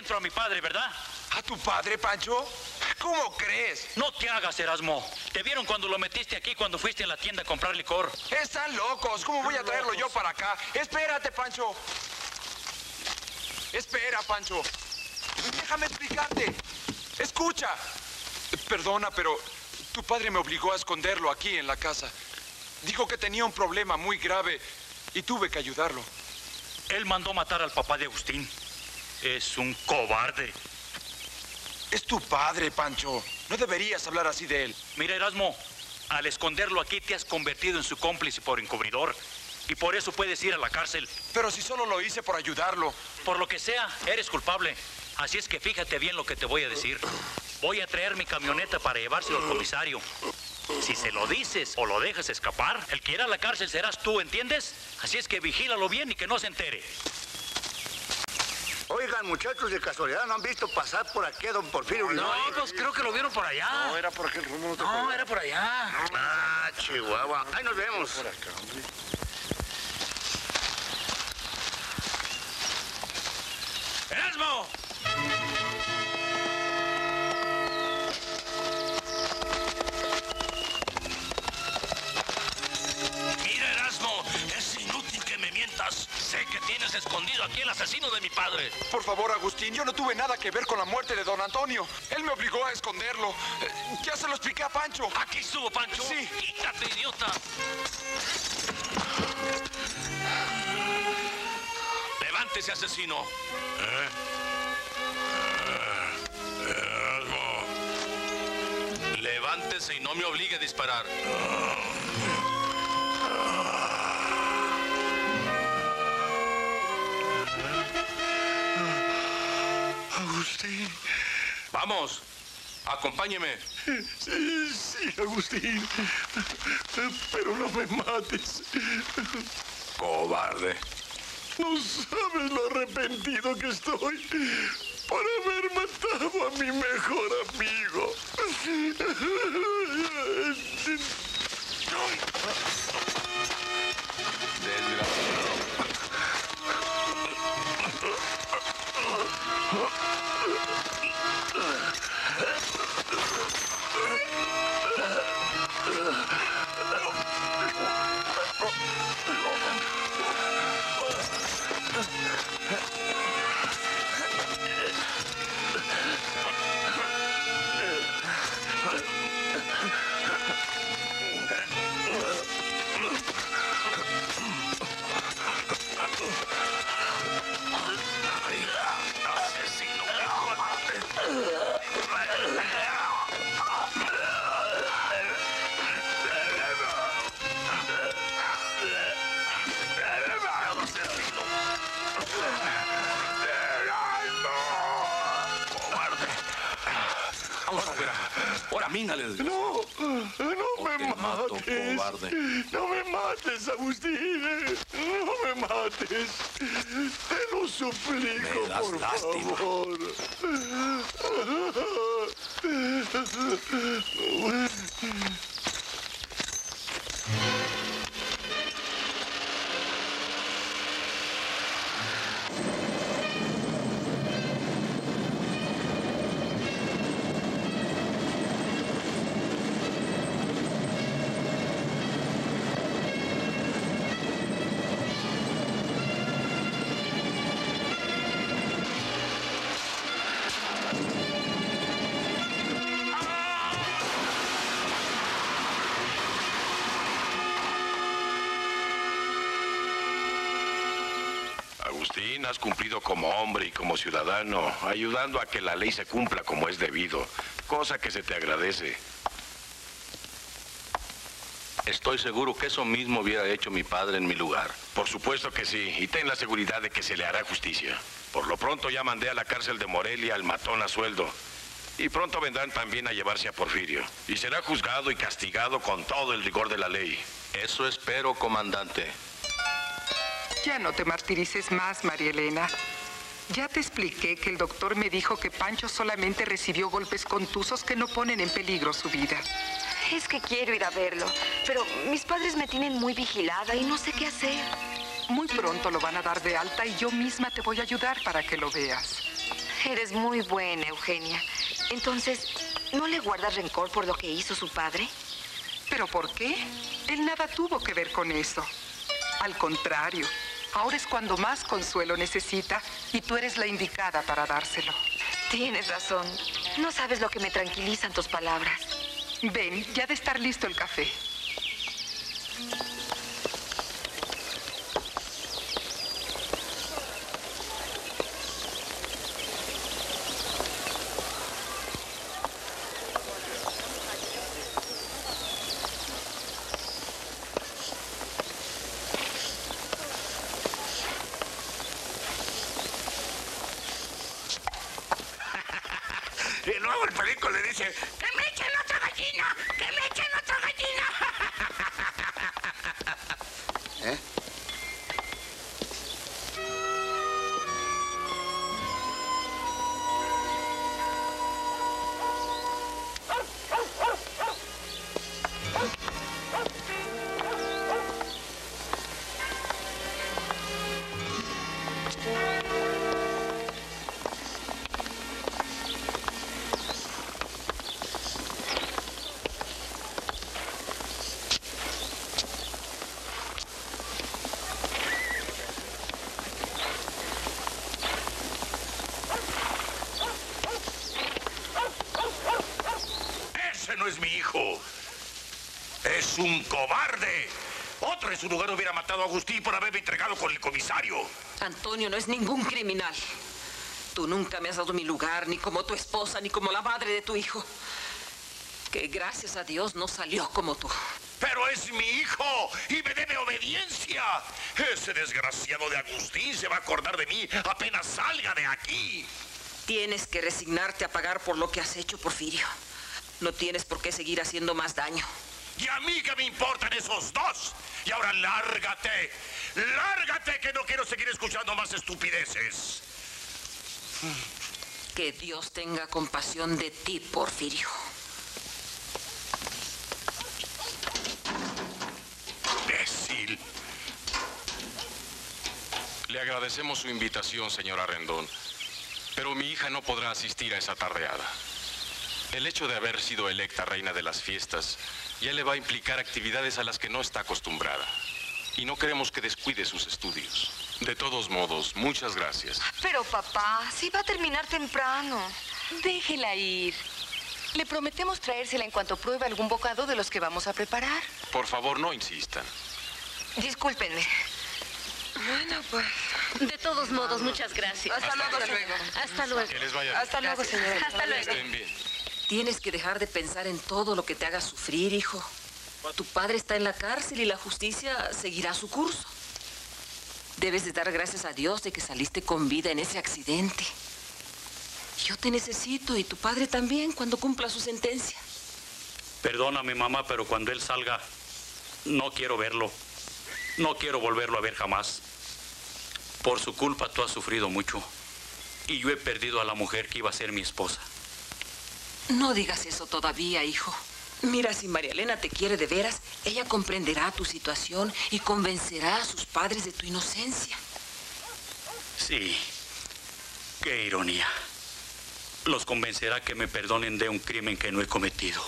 secuestro a mi padre, ¿verdad? ¿A tu padre, Pancho? ¿Cómo crees? No te hagas, Erasmo. Te vieron cuando lo metiste aquí, cuando fuiste a la tienda a comprar licor. Están locos. ¿Cómo voy a traerlo yo para acá? Espérate, Pancho. Espera, Pancho. Déjame explicarte. Escucha. Perdona, pero tu padre me obligó a esconderlo aquí en la casa. Dijo que tenía un problema muy grave y tuve que ayudarlo. Él mandó matar al papá de Agustín. Es un cobarde. Es tu padre, Pancho. No deberías hablar así de él. Mira, Erasmo, al esconderlo aquí te has convertido en su cómplice por encubridor. Y por eso puedes ir a la cárcel. Pero si solo lo hice por ayudarlo. Por lo que sea, eres culpable. Así es que fíjate bien lo que te voy a decir. Voy a traer mi camioneta para llevárselo al comisario. Si se lo dices o lo dejas escapar, el que irá a la cárcel serás tú, ¿entiendes? Así es que vigílalo bien y que no se entere. Oigan, muchachos, de casualidad, ¿no han visto pasar por aquí a don Porfirio? No, pues creo que lo vieron por allá. No, era por aquel rumbo. No, era por allá. Ah, Chihuahua. Ahí nos vemos. Por acá, hombre. ¡Erasmo! Mira, Erasmo, es inútil que me mientas. Sé que tienes escondido aquí el asesino de mi padre. Por favor, Agustín, yo no tuve nada que ver con la muerte de don Antonio. Él me obligó a esconderlo. Ya se lo expliqué a Pancho. ¿Aquí estuvo Pancho? Sí. Quítate, idiota. Levántese, asesino. ¿Eh? Erasmo. Levántese y no me obligue a disparar. Agustín. Vamos, acompáñeme. Sí, sí, Agustín. Pero no me mates. Cobarde. No sabes lo arrepentido que estoy por haber matado a mi mejor amigo. Mínale. No, no me te mato, mates. cobarde. No me mates, Agustín. No me mates. Te lo suplico, Me das por lástima. favor. Agustín, has cumplido como hombre y como ciudadano, ayudando a que la ley se cumpla como es debido, cosa que se te agradece. Estoy seguro que eso mismo hubiera hecho mi padre en mi lugar. Por supuesto que sí, y ten la seguridad de que se le hará justicia. Por lo pronto ya mandé a la cárcel de Morelia al matón a sueldo. Y pronto vendrán también a llevarse a Porfirio. Y será juzgado y castigado con todo el rigor de la ley. Eso espero, comandante. Ya no te martirices más, María Elena. Ya te expliqué que el doctor me dijo que Pancho solamente recibió golpes contusos que no ponen en peligro su vida. Es que quiero ir a verlo, pero mis padres me tienen muy vigilada y no sé qué hacer. Muy pronto lo van a dar de alta y yo misma te voy a ayudar para que lo veas. Eres muy buena, Eugenia. Entonces, ¿no le guardas rencor por lo que hizo su padre? ¿Pero por qué? Él nada tuvo que ver con eso. Al contrario, ahora es cuando más consuelo necesita y tú eres la indicada para dárselo. Tienes razón. No sabes lo que me tranquilizan tus palabras. Ven, ya ha de estar listo el café. Y luego el perico le dice, ¡que me echen otra gallina! ¡Que me echen otra gallina! ¿Eh? Ese no es mi hijo. Es un cobarde. Otro en su lugar hubiera matado a Agustín por haberme entregado con el comisario. Antonio no es ningún criminal. Tú nunca me has dado mi lugar, ni como tu esposa, ni como la madre de tu hijo. Que gracias a Dios no salió como tú. Pero es mi hijo y me debe obediencia. Ese desgraciado de Agustín se va a acordar de mí apenas salga de aquí. Tienes que resignarte a pagar por lo que has hecho, Porfirio. No tienes por qué seguir haciendo más daño. ¿Y a mí qué me importan esos dos? Y ahora lárgate. Lárgate, que no quiero seguir escuchando más estupideces. Que Dios tenga compasión de ti, Porfirio. Imbécil. Le agradecemos su invitación, señora Rendón, pero mi hija no podrá asistir a esa tardeada. El hecho de haber sido electa reina de las fiestas ya le va a implicar actividades a las que no está acostumbrada. Y no queremos que descuide sus estudios. De todos modos, muchas gracias. Pero papá, sí va a terminar temprano. Déjela ir. Le prometemos traérsela en cuanto pruebe algún bocado de los que vamos a preparar. Por favor, no insistan. Discúlpenme. Bueno, pues... De todos modos, muchas gracias. Hasta luego, luego. Hasta luego. Que les vaya bien. Hasta luego, señora. Hasta luego. Estén bien. Tienes que dejar de pensar en todo lo que te haga sufrir, hijo. Tu padre está en la cárcel y la justicia seguirá su curso. Debes de dar gracias a Dios de que saliste con vida en ese accidente. Yo te necesito y tu padre también cuando cumpla su sentencia. Perdóname, mamá, pero cuando él salga, no quiero verlo. No quiero volverlo a ver jamás. Por su culpa tú has sufrido mucho. Y yo he perdido a la mujer que iba a ser mi esposa. No digas eso todavía, hijo. Mira, si María Elena te quiere de veras, ella comprenderá tu situación y convencerá a sus padres de tu inocencia. Sí, qué ironía. Los convencerá que me perdonen de un crimen que no he cometido.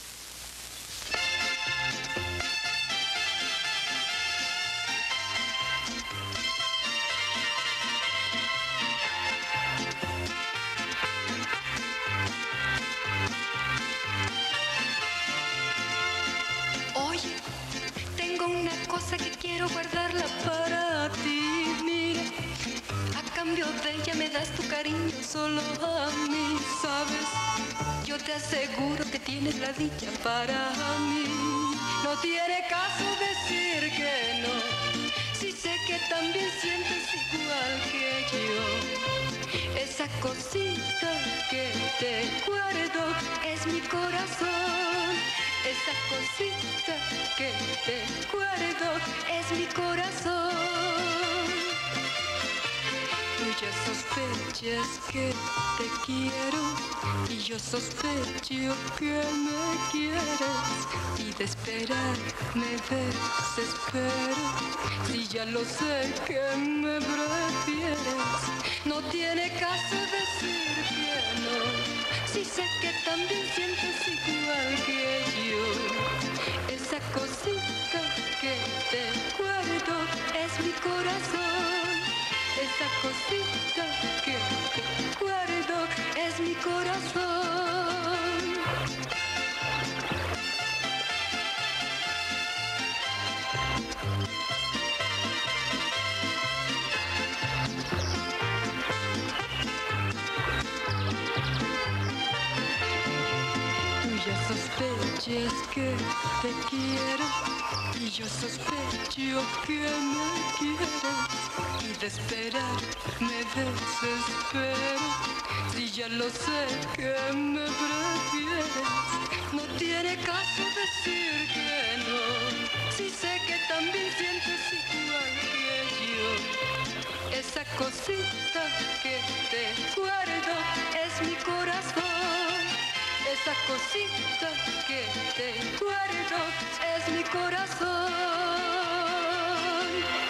Oye, tengo una cosa que quiero guardarla para ti, mira. A cambio de ella me das tu cariño solo a mí, ¿sabes? Yo te aseguro que tienes la dicha para mí. No tiene caso decir que no, si sé que también sientes igual que yo. Esa cosita que te guardo es mi corazón. Esa cosita que te guardo es mi corazón. Tú ya sospechas que te quiero y yo sospecho que me quieres y de esperar me desespero. Si ya lo sé que me prefieres, no tiene caso decir que no. Si sé que también sientes igual que yo, esa cosita que te guardo es mi corazón. Esa cosita que te guardo es mi corazón. Tú ya sospechas que te quiero y yo sospecho que me quieres y de esperar me desespero. Si ya lo sé que me prefieres, no tiene caso decir que no. Si sé que también sientes igual que yo, esa cosita que te guardo es mi corazón. Esa cosita que te guardo es mi corazón.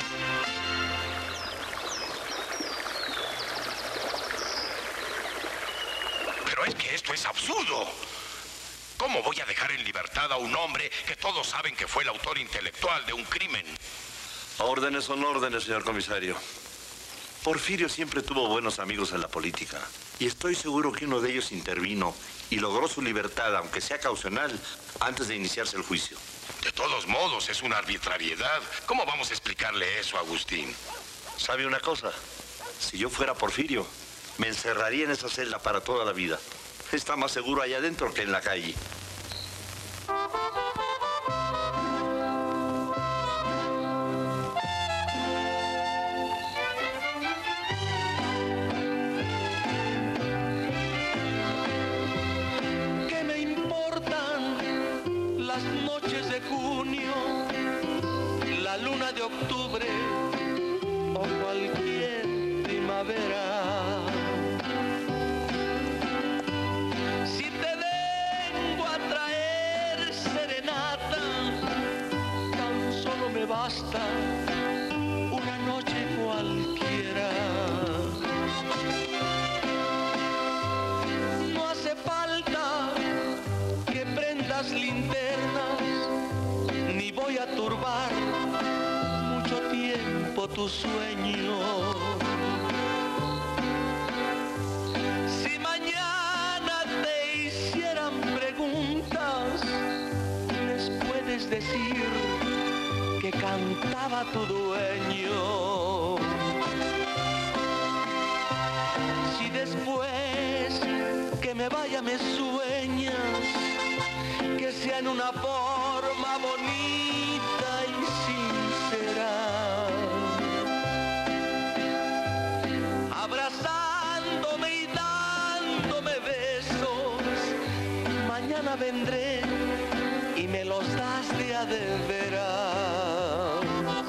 Pero es que esto es absurdo. ¿Cómo voy a dejar en libertad a un hombre que todos saben que fue el autor intelectual de un crimen? Órdenes son órdenes, señor comisario. Porfirio siempre tuvo buenos amigos en la política. Y estoy seguro que uno de ellos intervino y logró su libertad, aunque sea caucional, antes de iniciarse el juicio. De todos modos, es una arbitrariedad. ¿Cómo vamos a explicarle eso a Agustín? ¿Sabe una cosa? Si yo fuera Porfirio, me encerraría en esa celda para toda la vida. Está más seguro allá adentro que en la calle. ¿Qué me importan las noches de junio, la luna de octubre o cualquier primavera? Si te vengo a traer serenata, tan solo me basta una noche cualquiera. No hace falta que prendas linternas, ni voy a turbar mucho tiempo tu sueño. Si mañana te hicieran preguntas, les puedes decir que cantaba tu dueño. Si después que me vaya me sueñas, que sea en una forma bonita y sincera, abrazándome y dándome besos, mañana vendré y me los das de a de veras.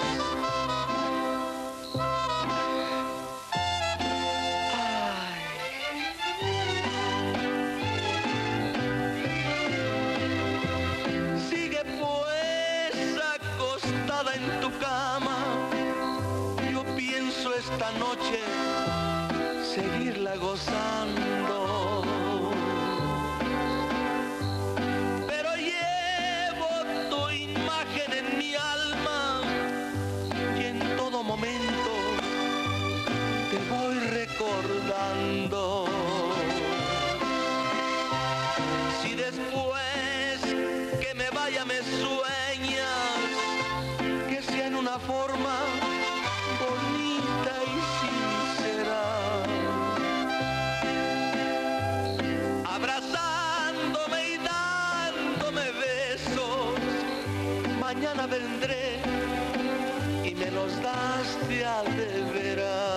Sigue pues acostada en tu cama, yo pienso esta noche seguirla gozando. Pero llevo tu imagen en mi alma y en todo momento te voy recordando. Si después que me vaya me sueñas, que sea en una forma bonita y sincera, abrazándome y dándome besos, mañana vendré y me los das de a de veras.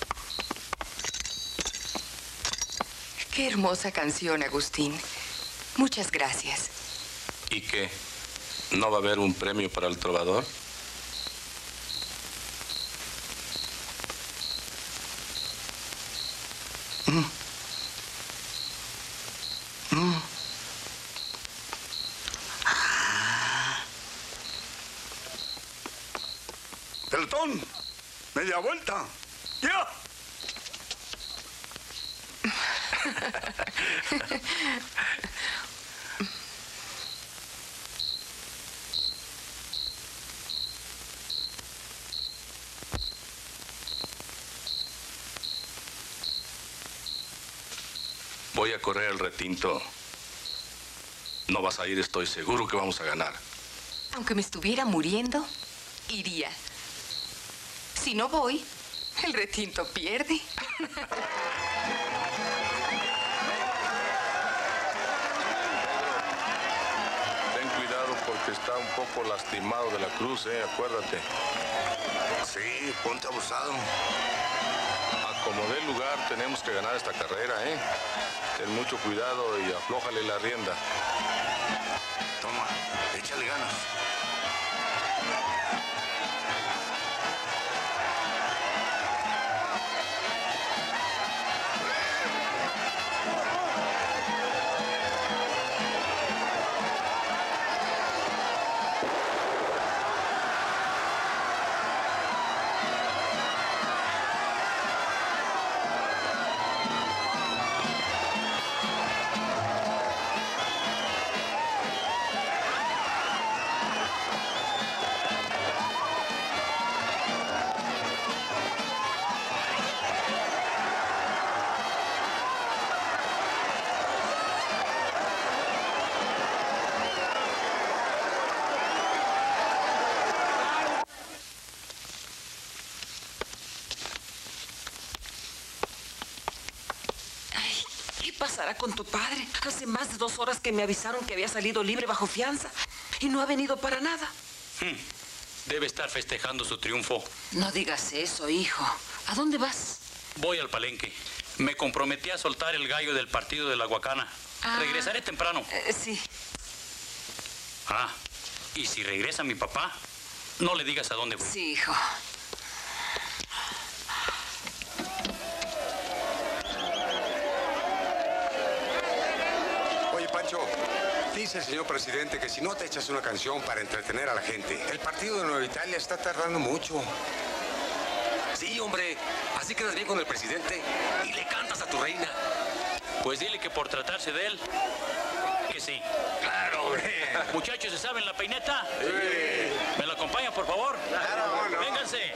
Qué hermosa canción, Agustín. Muchas gracias. ¿Y qué? ¿No va a haber un premio para el trovador? Mm. Mm. Pelotón, media vuelta. ¡Ya! Voy a correr el retinto. No vas a ir, estoy seguro que vamos a ganar. Aunque me estuviera muriendo, iría. Si no voy, el retinto pierde. Ten cuidado porque está un poco lastimado de la cruz, ¿eh? Acuérdate. Sí, ponte abusado. Acomodé el lugar, tenemos que ganar esta carrera, ¿eh? Ten mucho cuidado y aflójale la rienda. Toma, échale ganas. ¿Qué pasará con tu padre? Hace más de dos horas que me avisaron que había salido libre bajo fianza y no ha venido para nada. Hmm. Debe estar festejando su triunfo. No digas eso, hijo. ¿A dónde vas? Voy al palenque. Me comprometí a soltar el gallo del partido de la Huacana. Ah. Regresaré temprano. Eh, sí. Ah, y si regresa mi papá, no le digas a dónde voy. Sí, hijo. Dice el señor presidente que si no te echas una canción para entretener a la gente, el partido de Nueva Italia está tardando mucho. Sí, hombre. Así quedas bien con el presidente y le cantas a tu reina. Pues dile que por tratarse de él, que sí. Claro, hombre. Muchachos, ¿se saben la peineta? Sí. ¿Me la acompañan, por favor? Claro, no. Vénganse.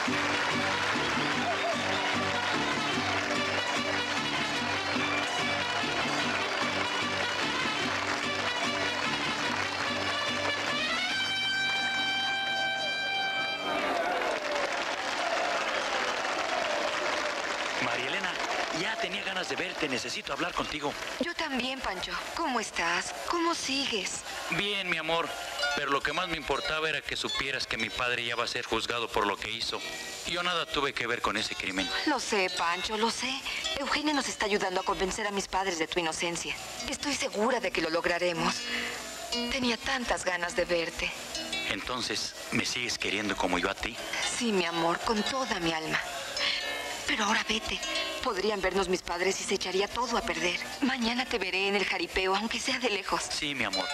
María Elena, ya tenía ganas de verte. Necesito hablar contigo. Yo también, Pancho. ¿Cómo estás? ¿Cómo sigues? Bien, mi amor. Pero lo que más me importaba era que supieras que mi padre ya va a ser juzgado por lo que hizo. Yo nada tuve que ver con ese crimen. Lo sé, Pancho, lo sé. Eugenia nos está ayudando a convencer a mis padres de tu inocencia. Estoy segura de que lo lograremos. Tenía tantas ganas de verte. Entonces, ¿me sigues queriendo como yo a ti? Sí, mi amor, con toda mi alma. Pero ahora vete. Podrían vernos mis padres y se echaría todo a perder. Mañana te veré en el jaripeo, aunque sea de lejos. Sí, mi amor.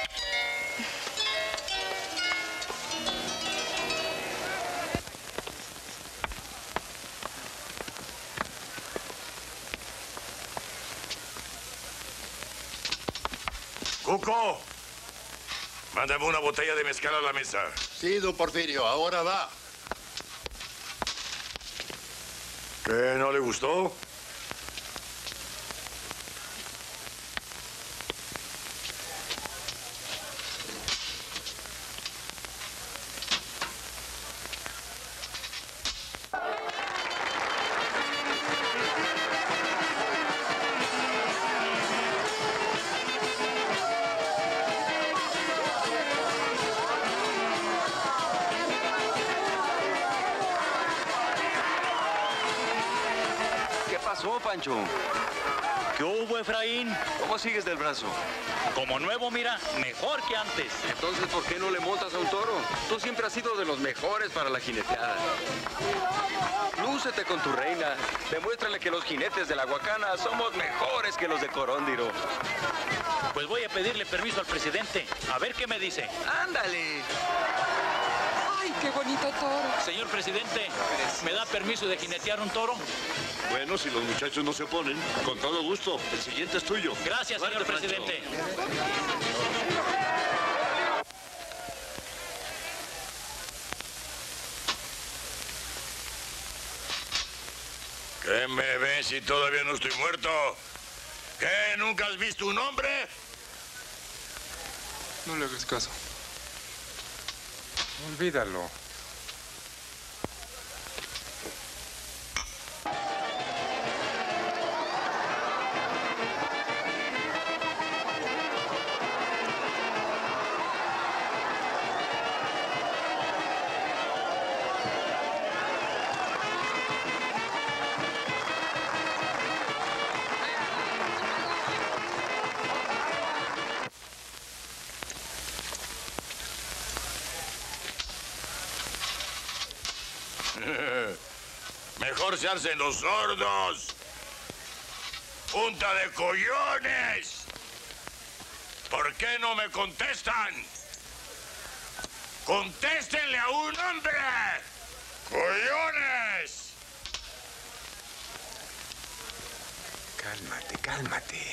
Cuco, mándame una botella de mezcal a la mesa. Sí, don Porfirio, ahora va. ¿Qué, no le gustó? Pancho. ¿Qué hubo, Efraín? ¿Cómo sigues del brazo? Como nuevo, mira, mejor que antes. Entonces, ¿por qué no le montas a un toro? Tú siempre has sido de los mejores para la jineteada. Lúcete con tu reina. Demuéstrale que los jinetes de la Huacana somos mejores que los de Coróndiro. Pues voy a pedirle permiso al presidente. A ver qué me dice. ¡Ándale! ¡Ay, qué bonito toro! Señor presidente, ¿me da permiso de jinetear un toro? Bueno, si los muchachos no se oponen, con todo gusto. El siguiente es tuyo. Gracias, señor presidente. ¿Qué me ves si todavía no estoy muerto? ¿Qué? ¿Nunca has visto un hombre? No le hagas caso. Olvídalo. Mejor se hacen los sordos. ¡Punta de collones! ¿Por qué no me contestan? ¡Contéstenle a un hombre! ¡Collones! Cálmate, cálmate.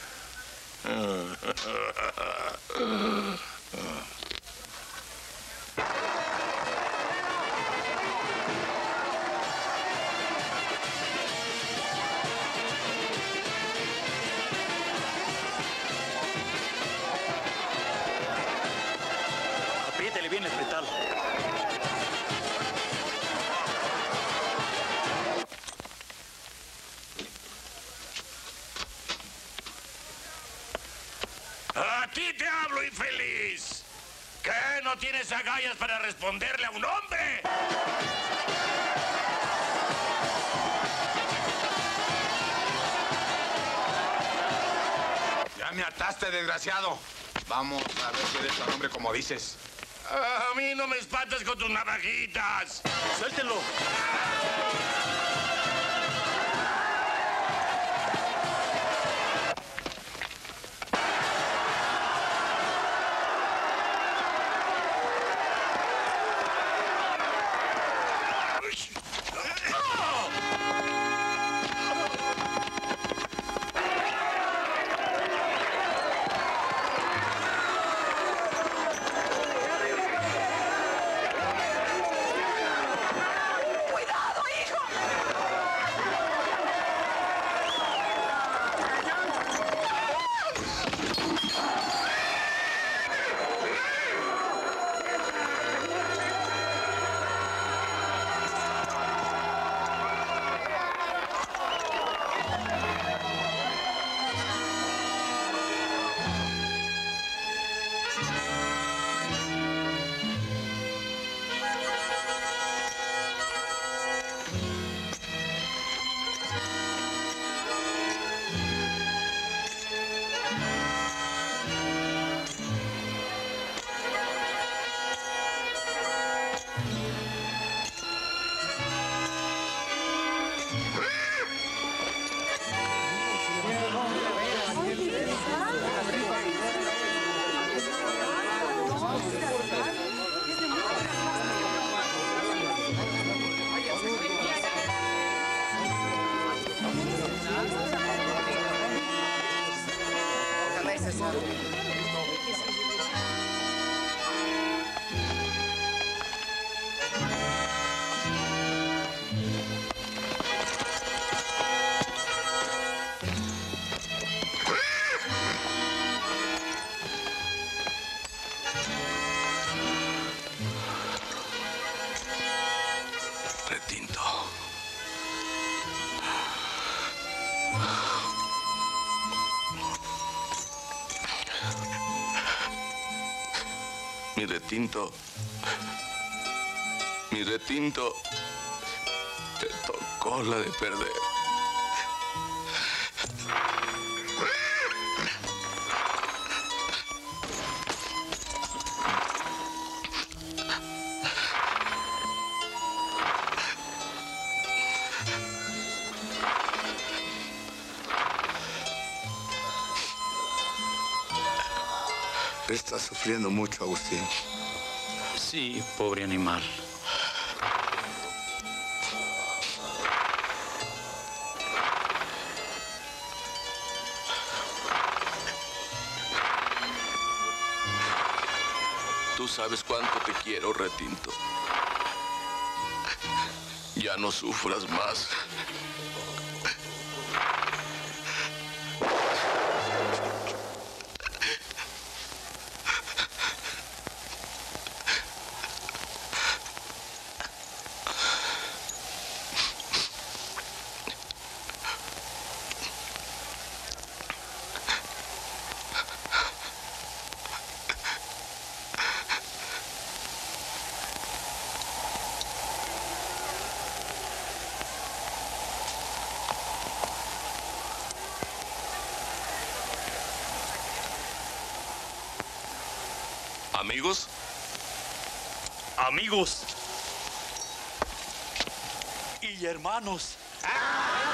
Apriétele bien el petal. ¡A ti te hablo, infeliz! ¿Qué? ¿No tienes agallas para responderle a un hombre? Ya me ataste, desgraciado. Vamos a ver si eres tan hombre como dices. A mí no me espantes con tus navajitas. ¡Suéltenlo! Mi retinto. Mi retinto. Te tocó la de perder. Estás sufriendo mucho, Agustín. Sí, pobre animal. Tú sabes cuánto te quiero, retinto. Ya no sufras más. ¿Amigos? Amigos. Y hermanos. ¡Ah!